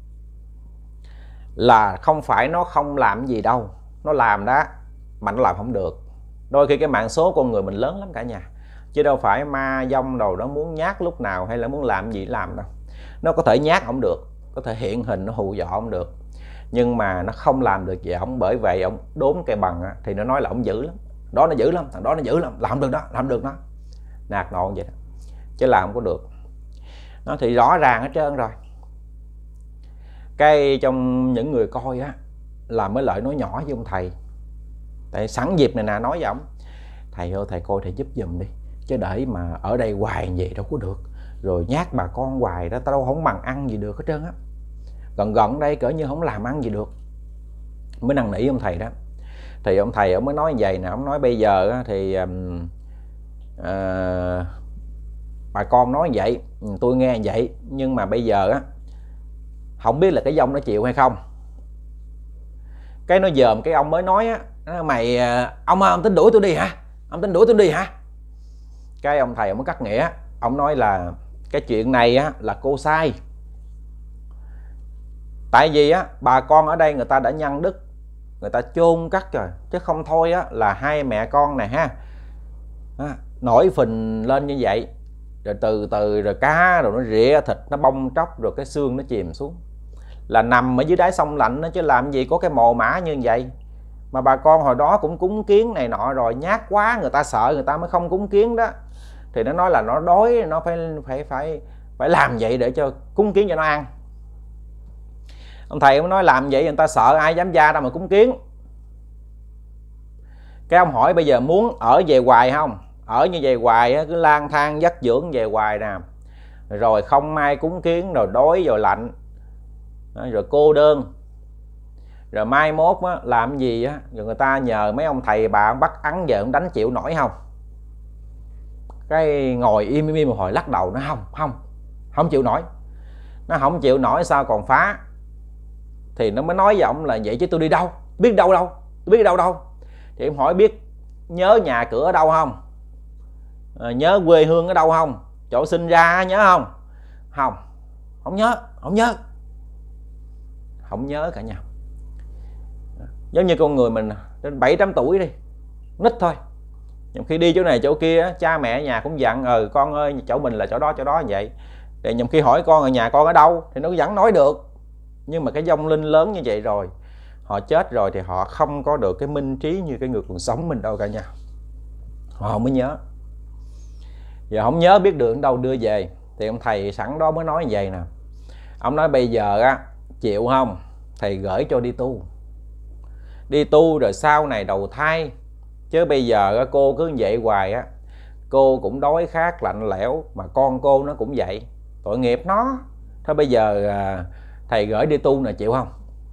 là không phải nó không làm gì đâu, nó làm đó mà nó làm không được. Đôi khi cái mạng số con người mình lớn lắm cả nhà, chứ đâu phải ma dông đầu nó muốn nhát lúc nào hay là muốn làm gì làm đâu. Nó có thể nhát không được, có thể hiện hình nó hù dọ không được, nhưng mà nó không làm được gì ông. Bởi vậy ông đốn cây bằng á, thì nó nói là ông dữ lắm, đó nó dữ lắm, thằng đó nó dữ lắm, làm được đó, làm được đó, nạt nộ vậy đó, chứ làm không có được. Nó thì rõ ràng hết trơn rồi. Cái trong những người coi á là mới lợi nói nhỏ với ông thầy, tại sẵn dịp này nè nói với ông, thầy ơi thầy coi thầy giúp giùm đi, chứ để mà ở đây hoài vậy đâu có được, rồi nhát bà con hoài đó tao đâu không bằng ăn gì được hết trơn á, gần gần đây cỡ như không làm ăn gì được. Mới năn nỉ ông thầy đó. Thì ông thầy ông mới nói vậy nè, ông nói bây giờ thì uh, bà con nói vậy tôi nghe vậy, nhưng mà bây giờ á không biết là cái dông nó chịu hay không. Cái nó dòm cái ông mới nói á, mày ông ông tính đuổi tôi đi hả, ông tính đuổi tôi đi hả? Cái ông thầy ông mới cắt nghĩa, ông nói là cái chuyện này á là cô sai. Tại vì á bà con ở đây người ta đã nhân đức, người ta chôn cất rồi, chứ không thôi á là hai mẹ con này ha à, nổi phình lên như vậy, rồi từ từ rồi cá rồi nó rỉa thịt nó bong tróc, rồi cái xương nó chìm xuống, là nằm ở dưới đáy sông lạnh đó, chứ làm gì có cái mồ mả như vậy. Mà bà con hồi đó cũng cúng kiến này nọ rồi, nhát quá người ta sợ người ta mới không cúng kiến đó, thì nó nói là nó đói, nó phải phải phải phải làm vậy để cho cúng kiến cho nó ăn. Ông thầy ông nói làm vậy người ta sợ, ai dám ra đâu mà cúng kiến. Cái ông hỏi bây giờ muốn ở về hoài không? Ở như vậy hoài cứ lang thang dắt dưỡng về hoài nè, rồi không ai cúng kiến, rồi đói rồi lạnh, rồi cô đơn, rồi mai mốt á, làm gì á, rồi người ta nhờ mấy ông thầy bà bắt ắn về ông đánh chịu nổi không? Cái ngồi im im, im một hồi lắc đầu, nó không không không chịu nổi. Nó không chịu nổi sao còn phá. Thì nó mới nói với ông là vậy chứ tôi đi đâu, biết đâu đâu, tôi biết đâu đâu. Thì em hỏi biết nhớ nhà cửa ở đâu không, à, nhớ quê hương ở đâu không, chỗ sinh ra nhớ không? Không, không nhớ, không nhớ, không nhớ cả nhà. Giống như con người mình đến bảy tám tuổi đi, nít thôi, nhưng khi đi chỗ này chỗ kia cha mẹ ở nhà cũng dặn ờ con ơi chỗ mình là chỗ đó chỗ đó vậy. Thì nhầm khi hỏi con ở nhà con ở đâu thì nó vẫn nói được. Nhưng mà cái vong linh lớn như vậy rồi, họ chết rồi thì họ không có được cái minh trí như cái người còn sống mình đâu cả nhà. Họ không mới nhớ. Giờ không nhớ biết đường đâu đưa về. Thì ông thầy sẵn đó mới nói như vậy nè. Ông nói bây giờ á, chịu không? Thầy gửi cho đi tu. Đi tu rồi sau này đầu thai. Chứ bây giờ cô cứ vậy hoài á, cô cũng đói khát lạnh lẽo, mà con cô nó cũng vậy, tội nghiệp nó. Thôi bây giờ thầy gửi đi tu nè, chịu không?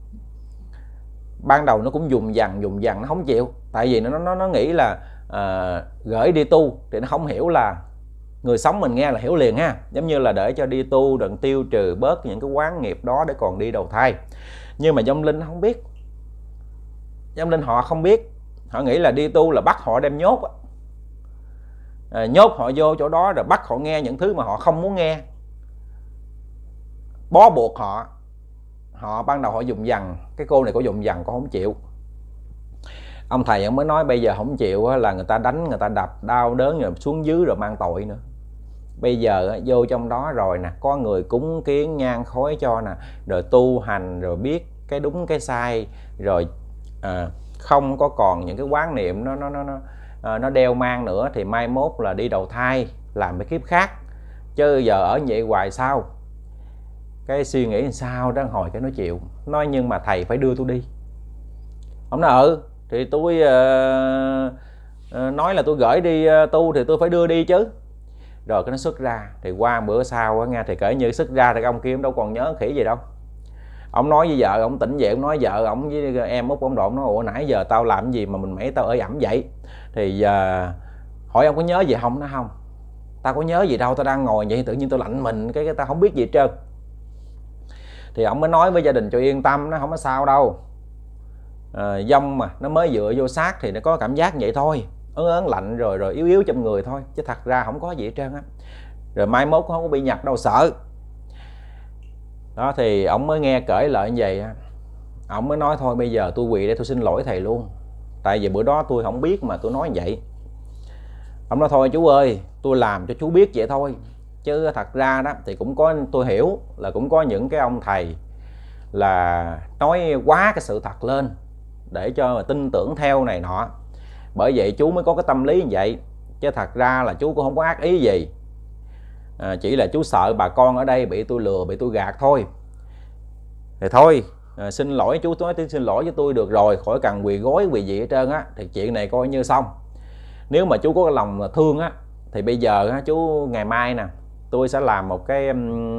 Ban đầu nó cũng dùng dằn dùng dằn nó không chịu. Tại vì nó nó nó nghĩ là à, gửi đi tu thì nó không hiểu là người sống mình nghe là hiểu liền ha. Giống như là để cho đi tu đừng tiêu trừ bớt những cái quán nghiệp đó để còn đi đầu thai. Nhưng mà vong linh nó không biết. Vong linh họ không biết. Họ nghĩ là đi tu là bắt họ đem nhốt à, nhốt họ vô chỗ đó rồi bắt họ nghe những thứ mà họ không muốn nghe, bó buộc họ. Họ ban đầu họ dùng dằn. Cái cô này có dùng dằn con không chịu. Ông thầy ông mới nói bây giờ không chịu là người ta đánh, người ta đập đau đớn rồi xuống dưới rồi mang tội nữa. Bây giờ vô trong đó rồi nè, có người cúng kiến nhang khói cho nè, rồi tu hành rồi biết cái đúng cái sai, rồi à, không có còn những cái quán niệm nó nó nó nó nó đeo mang nữa, thì mai mốt là đi đầu thai làm cái kiếp khác. Chứ giờ ở vậy hoài sao? Cái suy nghĩ làm sao đó, hồi cái nói chịu. Nói nhưng mà thầy phải đưa tôi đi. Ông nói ừ thì tôi uh, uh, nói là tôi gửi đi uh, tu thì tôi phải đưa đi chứ. Rồi cái nó xuất ra. Thì qua bữa sau nghe thì kể như xuất ra thì ông kia ông đâu còn nhớ khỉ gì đâu. Ông nói với vợ, ông tỉnh dậy ông nói vợ ông với em út ông Độ, nói ủa nãy giờ tao làm gì mà mình mẩy tao ơi ẩm vậy. Thì uh, hỏi ông có nhớ gì không? Nó không, tao có nhớ gì đâu, tao đang ngồi vậy tự nhiên tao lạnh mình cái, cái tao không biết gì hết trơn. Thì ông mới nói với gia đình cho yên tâm, nó không có sao đâu. À, dông mà nó mới dựa vô xác thì nó có cảm giác vậy thôi, ớn ớn lạnh rồi rồi yếu yếu trong người thôi, chứ thật ra không có gì hết trơn á. Rồi mai mốt không có bị nhập đâu sợ. Đó thì ông mới nghe kể lại như vậy. Ông mới nói thôi bây giờ tôi quỳ để tôi xin lỗi thầy luôn, tại vì bữa đó tôi không biết mà tôi nói vậy. Ông nói thôi chú ơi, tôi làm cho chú biết vậy thôi, chứ thật ra đó thì cũng có, tôi hiểu là cũng có những cái ông thầy là nói quá cái sự thật lên để cho tin tưởng theo này nọ. Bởi vậy chú mới có cái tâm lý như vậy, chứ thật ra là chú cũng không có ác ý gì. à, Chỉ là chú sợ bà con ở đây bị tôi lừa, bị tôi gạt thôi. Thì thôi à, xin lỗi chú, nói xin lỗi với tôi được rồi, khỏi cần quỳ gối quỳ gì hết trơn á. Thì chuyện này coi như xong. Nếu mà chú có cái lòng thương á thì bây giờ á, chú ngày mai nè tôi sẽ làm một cái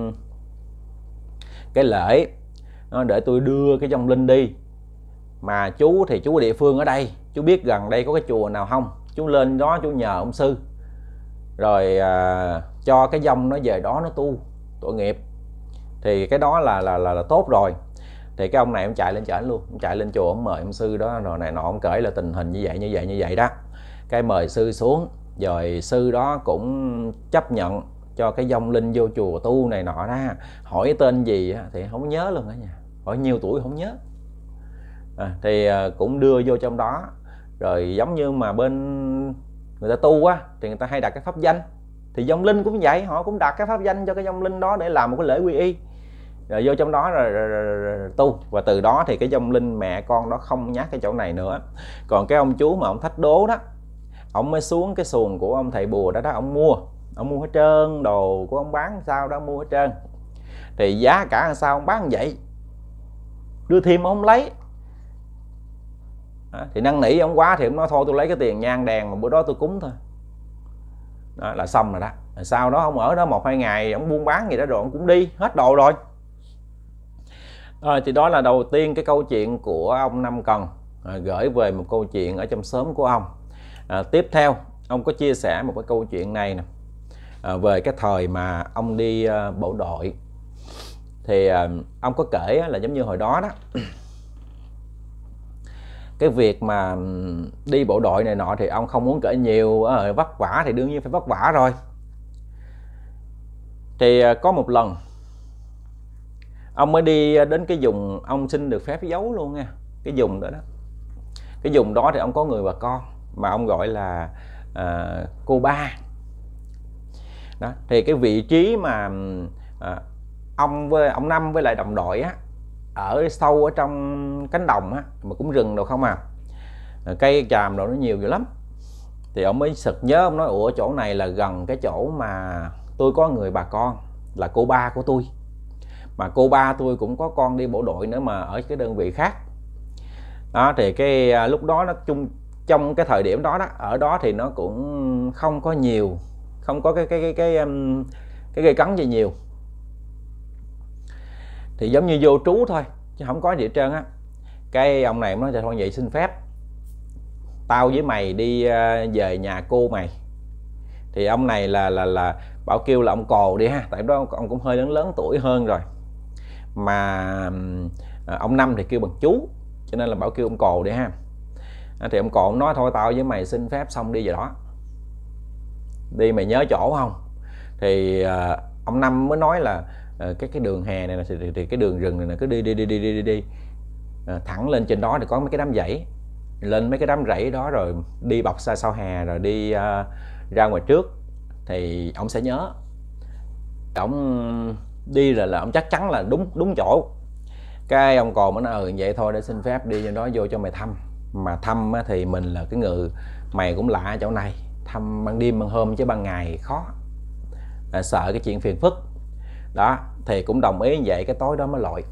cái lễ để tôi đưa cái vong linh đi. Mà chú thì chú ở địa phương ở đây, chú biết gần đây có cái chùa nào không, chú lên đó chú nhờ ông sư, rồi à, cho cái vong nó về đó nó tu tội nghiệp. Thì cái đó là là là, là tốt rồi. Thì cái ông này ông chạy lên chợ luôn, ông chạy lên chùa, ông mời ông sư đó rồi này nọ, ông kể là tình hình như vậy như vậy như vậy đó. Cái mời sư xuống, rồi sư đó cũng chấp nhận cho cái vong linh vô chùa tu này nọ đó. Hỏi tên gì thì không nhớ luôn cả nhà, hỏi nhiêu tuổi không nhớ. à, thì à, cũng đưa vô trong đó. Rồi giống như mà bên người ta tu á thì người ta hay đặt cái pháp danh, thì vong linh cũng vậy, họ cũng đặt cái pháp danh cho cái vong linh đó để làm một cái lễ quy y, rồi vô trong đó rồi, rồi, rồi, rồi, rồi tu. Và từ đó thì cái vong linh mẹ con đó không nhát cái chỗ này nữa. Còn cái ông chú mà ông thách đố đó, ông mới xuống cái xuồng của ông thầy bùa đó đó, ông mua ông mua hết trơn, đồ của ông bán sao đó mua hết trơn, thì giá cả làm sao ông bán vậy, đưa thêm ông không lấy. Đó, thì năn nỉ ông quá thì ông nói thôi tôi lấy cái tiền nhang đèn mà bữa đó tôi cúng thôi. Đó là xong rồi đó. Sau đó ông ở đó một hai ngày ông buôn bán gì đó rồi ông cũng đi hết đồ rồi. Rồi thì đó là đầu tiên cái câu chuyện của ông Năm Cần, à, gửi về một câu chuyện ở trong xóm của ông. À, tiếp theo ông có chia sẻ một cái câu chuyện này nè, à, về cái thời mà ông đi uh, bộ đội. Thì uh, ông có kể là giống như hồi đó đó, cái việc mà đi bộ đội này nọ thì ông không muốn kể nhiều, uh, vất vả thì đương nhiên phải vất vả rồi. Thì uh, có một lần ông mới đi đến cái vùng ông xin được phép giấu luôn nha, cái vùng đó đó, cái vùng đó thì ông có người bà con mà ông gọi là uh, cô ba đó. Thì cái vị trí mà uh, ông với ông Năm với lại đồng đội á, ở sâu ở trong cánh đồng á, mà cũng rừng đâu không à, cây tràm đồ nó nhiều dữ lắm. Thì ông mới sực nhớ, ông nói ủa chỗ này là gần cái chỗ mà tôi có người bà con là cô ba của tôi, mà cô ba tôi cũng có con đi bộ đội nữa mà ở cái đơn vị khác đó. Thì cái lúc đó nó chung trong cái thời điểm đó đó, ở đó thì nó cũng không có nhiều, không có cái cái cái cái cái, cái gây cấn gì nhiều, thì giống như vô trú thôi chứ không có gì hết trơn á. Cái ông này nói cho thôi vậy xin phép tao với mày đi về nhà cô mày. Thì ông này là là là bảo kêu là ông Cồ đi ha, tại đó ông cũng hơi lớn lớn tuổi hơn rồi, mà ông Năm thì kêu bằng chú, cho nên là bảo kêu ông Cồ đi ha. Thì ông Cồ ông nói thôi tao với mày xin phép xong đi về đó, đi mày nhớ chỗ không. Thì uh, ông Năm mới nói là uh, cái cái đường hè này là, thì, thì cái đường rừng này là cứ đi đi đi đi đi đi, đi. Uh, thẳng lên trên đó thì có mấy cái đám dãy, lên mấy cái đám rẫy đó rồi đi bọc xa sau hè rồi đi uh, ra ngoài trước thì ông sẽ nhớ. Ông đi là là ông chắc chắn là đúng đúng chỗ. Cái ông Cò mới nói ừ vậy thôi để xin phép đi cho đó vô cho mày thăm, mà thăm thì mình là cái người mày cũng lạ chỗ này, thăm ban đêm ban hôm chứ ban ngày khó, à, sợ cái chuyện phiền phức đó. Thì cũng đồng ý như vậy. Cái tối đó mới lội,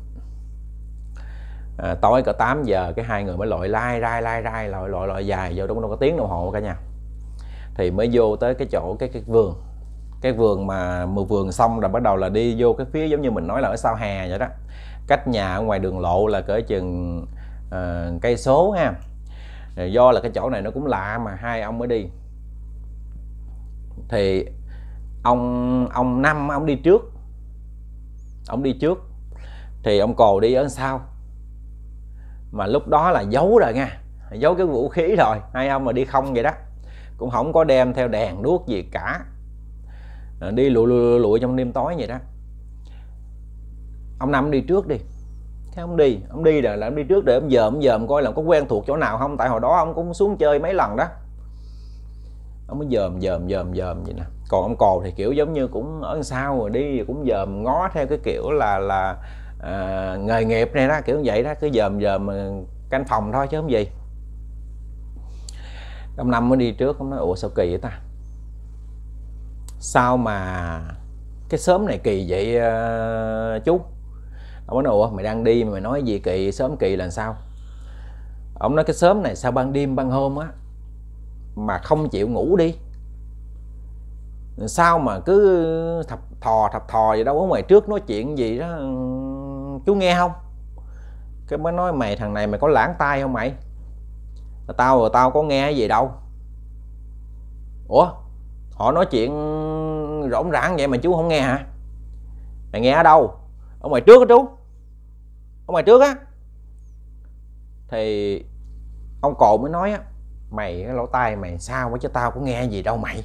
à, tối cỡ tám giờ cái hai người mới lội lai rai lai rai lội lội lội dài vô đâu có tiếng đồng hồ cả nhà. Thì mới vô tới cái chỗ cái cái vườn, cái vườn mà mưa vườn xong rồi bắt đầu là đi vô cái phía giống như mình nói là ở sau hè vậy đó, cách nhà ở ngoài đường lộ là cỡ chừng uh, cây số ha. Rồi do là cái chỗ này nó cũng lạ mà hai ông mới đi, thì ông ông Năm ông đi trước, ông đi trước thì ông Cồ đi ở sau, mà lúc đó là giấu rồi nha, giấu cái vũ khí rồi. Hai ông mà đi không vậy đó, cũng không có đem theo đèn đuốc gì cả, đi lụi lụi, lụi trong đêm tối vậy đó. Ông Năm đi trước đi, cái ông đi ông đi là ông đi trước để ông dòm ông dòm coi là có quen thuộc chỗ nào không, tại hồi đó ông cũng xuống chơi mấy lần đó, ông mới dòm dòm dòm dòm vậy nè. Còn ông Cồ thì kiểu giống như cũng ở sau rồi đi cũng dòm ngó theo cái kiểu là là à, nghề nghiệp này đó, kiểu vậy đó, cứ dòm dòm canh phòng thôi chứ không gì. Ông Năm mới đi trước, ông nói ủa sao kỳ vậy ta, sao mà cái xóm này kỳ vậy uh, chú. Ông nói ủa mày đang đi mà mày nói gì kỳ, xóm kỳ là sao. Ông nói cái xóm này sao ban đêm ban hôm á mà không chịu ngủ đi, sao mà cứ thập thò thập thò vậy đâu, ở ngoài trước nói chuyện gì đó chú nghe không. Cái mới nói mày thằng này mày có lãng tai không mày, tao rồi tao có nghe gì đâu. Ủa họ nói chuyện rỗng rãng vậy mà chú không nghe hả, mày nghe ở đâu, ở ngoài trước á chú, ở ngoài trước á. Thì ông Cồ mới nói á, mày cái lỗ tai mày sao quá chứ tao có nghe gì đâu mày,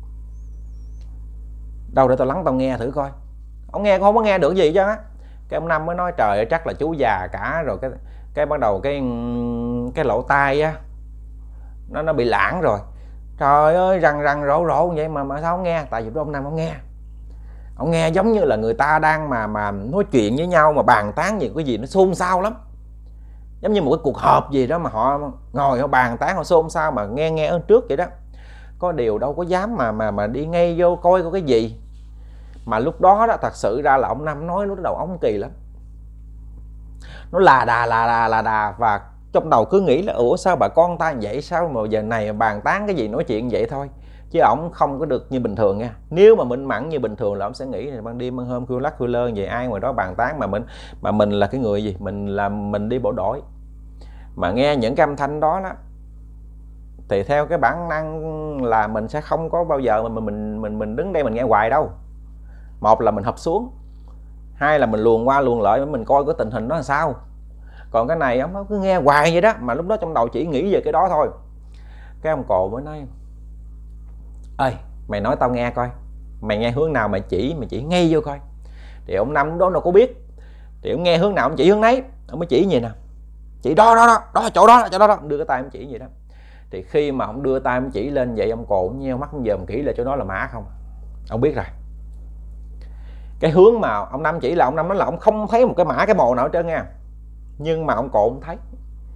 đâu để tao lắng tao nghe thử coi. Ông nghe cũng không có nghe được gì chứ á. Cái ông Năm mới nói trời ơi chắc là chú già cả rồi, cái cái bắt đầu cái cái lỗ tai á nó nó bị lãng rồi. Trời ơi, răng răng rổ rổ vậy mà mà sao không nghe? Tại vì ông Năm ông nghe, ông nghe giống như là người ta đang mà mà nói chuyện với nhau mà bàn tán gì cái gì nó xôn xao lắm, giống như một cái cuộc họp gì đó mà họ ngồi họ bàn tán họ xôn xao mà nghe nghe ở trước vậy đó. Có điều đâu có dám mà mà mà đi ngay vô coi có cái gì. Mà lúc đó đó thật sự ra là ông Năm nói lúc đầu ống kỳ lắm, nó là đà là đà là đà và trong đầu cứ nghĩ là ủa sao bà con ta vậy, sao mà giờ này bàn tán cái gì nói chuyện vậy thôi, chứ ổng không có được như bình thường nha. Nếu mà minh mẫn như bình thường là ổng sẽ nghĩ là ban đêm ban hôm kêu lắc kêu lơn vậy ai ngoài đó bàn tán mà mình mà mình là cái người gì, mình là mình đi bộ đội mà nghe những cái âm thanh đó đó thì theo cái bản năng là mình sẽ không có bao giờ mà mình mình mình mình đứng đây mình nghe hoài đâu. Một là mình hụp xuống, hai là mình luồn qua luồn lại mình coi cái tình hình nó là sao. Còn cái này ông cứ nghe hoài vậy đó, mà lúc đó trong đầu chỉ nghĩ về cái đó thôi. Cái ông Cồ mới nói ơi mày nói tao nghe coi, mày nghe hướng nào mày chỉ mày chỉ ngay vô coi. Thì ông Năm đó đâu có biết, thì ông nghe hướng nào ông chỉ hướng nấy, ông mới chỉ gì nè, chỉ đó đó đó đó chỗ đó chỗ đó đó, đưa cái tay ông chỉ vậy đó. Thì khi mà ông đưa tay ông chỉ lên vậy, ông Cồ ông nheo mắt ông dòm kỹ là chỗ đó là mã không, ông biết rồi. Cái hướng mà ông Năm chỉ là ông Năm nói là ông không thấy một cái mã cái mồ nào hết trơn nha, nhưng mà ông Cồ ông thấy.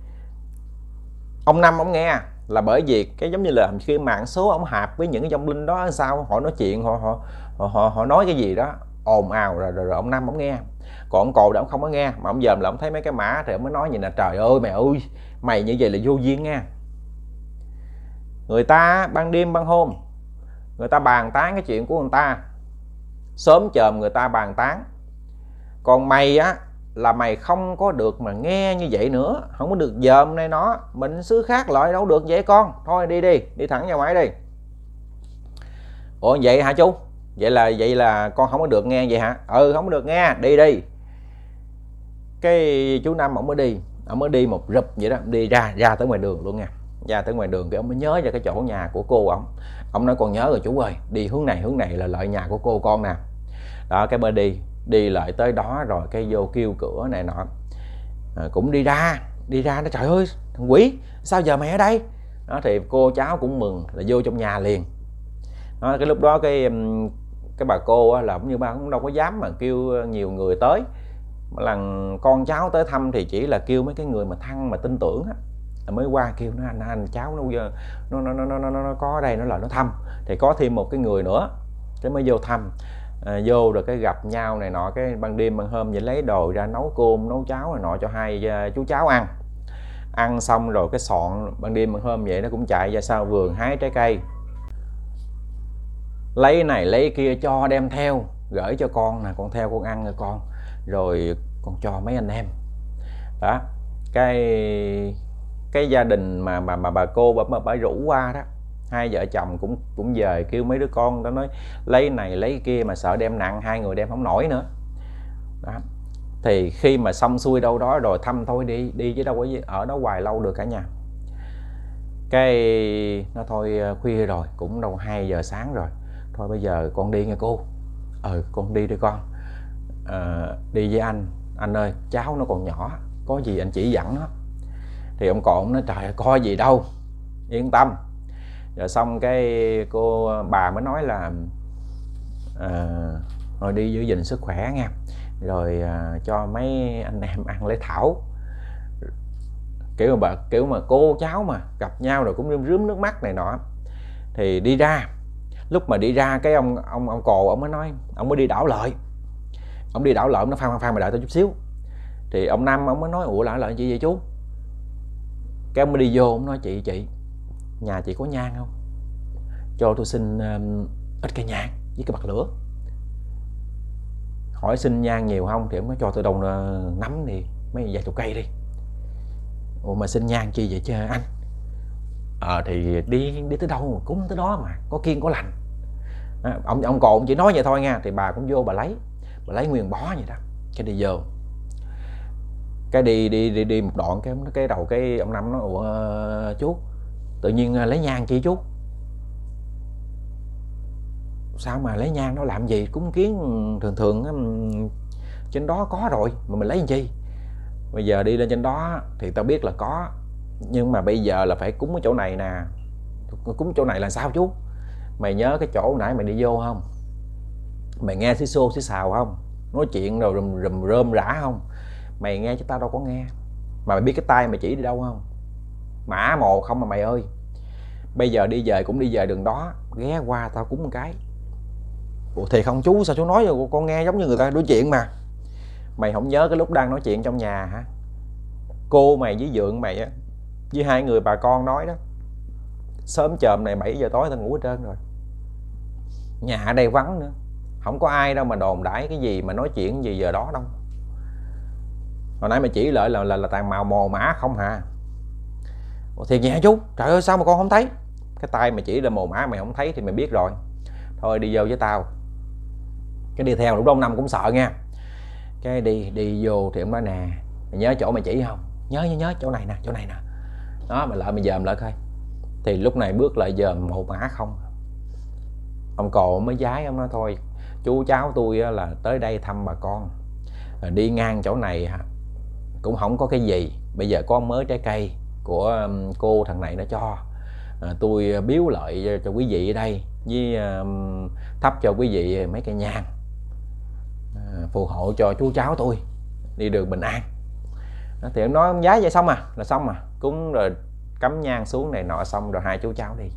Ông Năm ông nghe là bởi vì cái giống như là khi mạng số ông hạp với những cái vong linh đó sao họ nói chuyện, họ họ họ họ nói cái gì đó ồn ào rồi, rồi, rồi ông Năm ông nghe. Còn ông Cồ đó ông không có nghe, mà ông dòm là ông thấy mấy cái mã thì ông mới nói gì nè, trời ơi mày ơi mày như vậy là vô duyên nha. Người ta ban đêm ban hôm người ta bàn tán cái chuyện của người ta, sớm chòm người ta bàn tán. Còn mày á là mày không có được mà nghe như vậy nữa, không có được dòm này nó, mình xứ khác loại đâu được vậy con, thôi đi đi đi thẳng ra ngoài đi. Ủa vậy hả chú? Vậy là vậy là con không có được nghe vậy hả? Ừ không có được nghe, đi đi. Cái chú Năm ổng mới đi, ổng mới đi một rụp vậy đó, đi ra ra tới ngoài đường luôn nha. Ra tới ngoài đường cái ông mới nhớ ra cái chỗ nhà của cô ổng. Ông nói con nhớ rồi chú ơi, đi hướng này hướng này là lại nhà của cô con nè. Đó cái mới đi đi lại tới đó rồi cái vô kêu cửa này nọ, à, cũng đi ra đi ra nó trời ơi thằng quỷ sao giờ mày ở đây đó. Thì cô cháu cũng mừng là vô trong nhà liền đó. Cái lúc đó cái cái bà cô á, là cũng như ba cũng đâu có dám mà kêu nhiều người tới, mà lần con cháu tới thăm thì chỉ là kêu mấy cái người mà thân mà tin tưởng á mới qua kêu nó anh anh cháu nó giờ nó nó nó nó nó, nó có ở đây nó là nó thăm, thì có thêm một cái người nữa cái mới vô thăm. À, vô rồi cái gặp nhau này nọ, cái ban đêm ban hôm vậy lấy đồ ra nấu cơm nấu cháo này nọ cho hai uh, chú cháu ăn. Ăn xong rồi cái sọn ban đêm ban hôm vậy nó cũng chạy ra sau vườn hái trái cây, lấy này lấy kia cho đem theo gửi cho con nè, con theo con ăn rồi con, rồi con cho mấy anh em đó. Cái cái gia đình mà mà mà bà cô bà, bà, bà rủ qua đó, hai vợ chồng cũng cũng về kêu mấy đứa con nó nói lấy này lấy kia mà sợ đem nặng, hai người đem không nổi nữa đó. Thì khi mà xong xuôi đâu đó rồi thăm thôi đi đi chứ đâu có ở đó hoài lâu được cả nhà. Cái nó thôi khuya rồi cũng đâu hai giờ sáng rồi, thôi bây giờ con đi nghe cô. Ừ con đi đi con, à, đi với anh anh ơi cháu nó còn nhỏ có gì anh chỉ dẫn nó. Thì ông Cộn nói trời có gì đâu yên tâm. Rồi xong cái cô bà mới nói là à, rồi đi giữ gìn sức khỏe nha, rồi à, cho mấy anh em ăn lấy thảo. Kiểu mà bà kiểu mà cô cháu mà gặp nhau rồi cũng rướm rướm nước mắt này nọ. Thì đi ra, lúc mà đi ra cái ông ông ông Cồ ông mới nói, ông mới đi đảo lợi, ông đi đảo lợi nó phan phan mà đợi tôi chút xíu. Thì ông Năm ông mới nói ủa lại lại gì vậy chú? Cái ông mới đi vô ông nói chị chị nhà chị có nhang không, cho tôi xin um, ít cây nhang với cái bật lửa. Hỏi xin nhang nhiều không thì ông nói cho tôi đâu nắm đi mấy vài chục cây đi. Ủa mà xin nhang chi vậy chứ anh? Ờ à, thì đi đi tới đâu mà cúng tới đó mà có kiêng có lành. À, ông ông Cồn chỉ nói vậy thôi nha. Thì bà cũng vô bà lấy bà lấy nguyên bó vậy đó, cái đi vô cái đi đi đi đi một đoạn cái cái đầu cái ông Năm nói ủa chú tự nhiên lấy nhang chi chú? Sao mà lấy nhang nó làm gì, cúng kiến thường thường trên đó có rồi mà mình lấy làm chi? Bây giờ đi lên trên đó thì tao biết là có, nhưng mà bây giờ là phải cúng ở chỗ này nè. Cúng chỗ này là sao chú? Mày nhớ cái chỗ nãy mày đi vô không? Mày nghe xí xô xí xào không? Nói chuyện rồi rùm rùm rơm rã không? Mày nghe chứ tao đâu có nghe. Mà mày biết cái tay mày chỉ đi đâu không? Mã mồ không mà mày ơi. Bây giờ đi về cũng đi về đường đó, ghé qua tao cúng một cái. Ủa thiệt không chú? Sao chú nói rồi con nghe giống như người ta nói chuyện mà. Mày không nhớ cái lúc đang nói chuyện trong nhà hả? Cô mày với dượng mày á, với hai người bà con nói đó, sớm chòm này bảy giờ tối tao ngủ hết trơn rồi. Nhà ở đây vắng nữa, không có ai đâu mà đồn đãi cái gì mà nói chuyện gì giờ đó đâu. Hồi nãy mày chỉ lại là là, là toàn màu mồ mã không hả? Ủa thiệt vậy hả chú? Trời ơi sao mà con không thấy? Cái tay mày chỉ là mồ mã mày không thấy thì mày biết rồi. Thôi đi vô với tao. Cái đi theo lúc đó ông Năm cũng sợ nha. Cái đi đi vô thì ông nói nè, mày nhớ chỗ mày chỉ không? Nhớ nhớ nhớ chỗ này nè, chỗ này nè. Đó mày lại mày dòm lại coi. Thì lúc này bước lại dòm một mã không. Ông cò mới giái, ông nói thôi chú cháu tôi là tới đây thăm bà con, đi ngang chỗ này cũng không có cái gì, bây giờ có mớ trái cây của cô thằng này nó cho, tôi biếu lợi cho quý vị ở đây, với thắp cho quý vị mấy cây nhang, phù hộ cho chú cháu tôi đi đường bình an. Thì ông nói ông giái vậy xong à, là xong à, cúng rồi cắm nhang xuống này nọ xong rồi hai chú cháu đi.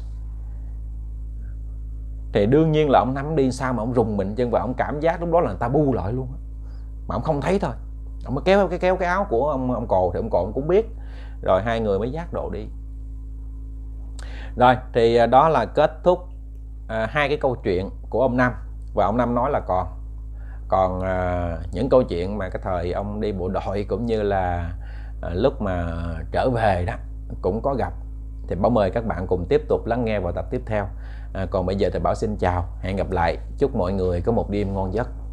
Thì đương nhiên là ông Năm đi sao mà ông rùng mình chân, và ông cảm giác lúc đó là người ta bu lại luôn, mà ông không thấy thôi. Ông mới kéo cái kéo cái áo của ông ông Cồ, thì ông Cồ ông cũng biết, rồi hai người mới dắt đồ đi. Rồi thì đó là kết thúc à, hai cái câu chuyện của ông Năm. Và ông Năm nói là còn còn à, những câu chuyện mà cái thời ông đi bộ đội cũng như là à, lúc mà trở về đó cũng có gặp. Thì Bảo mời các bạn cùng tiếp tục lắng nghe vào tập tiếp theo. À, còn bây giờ thì Bảo xin chào, hẹn gặp lại, chúc mọi người có một đêm ngon giấc.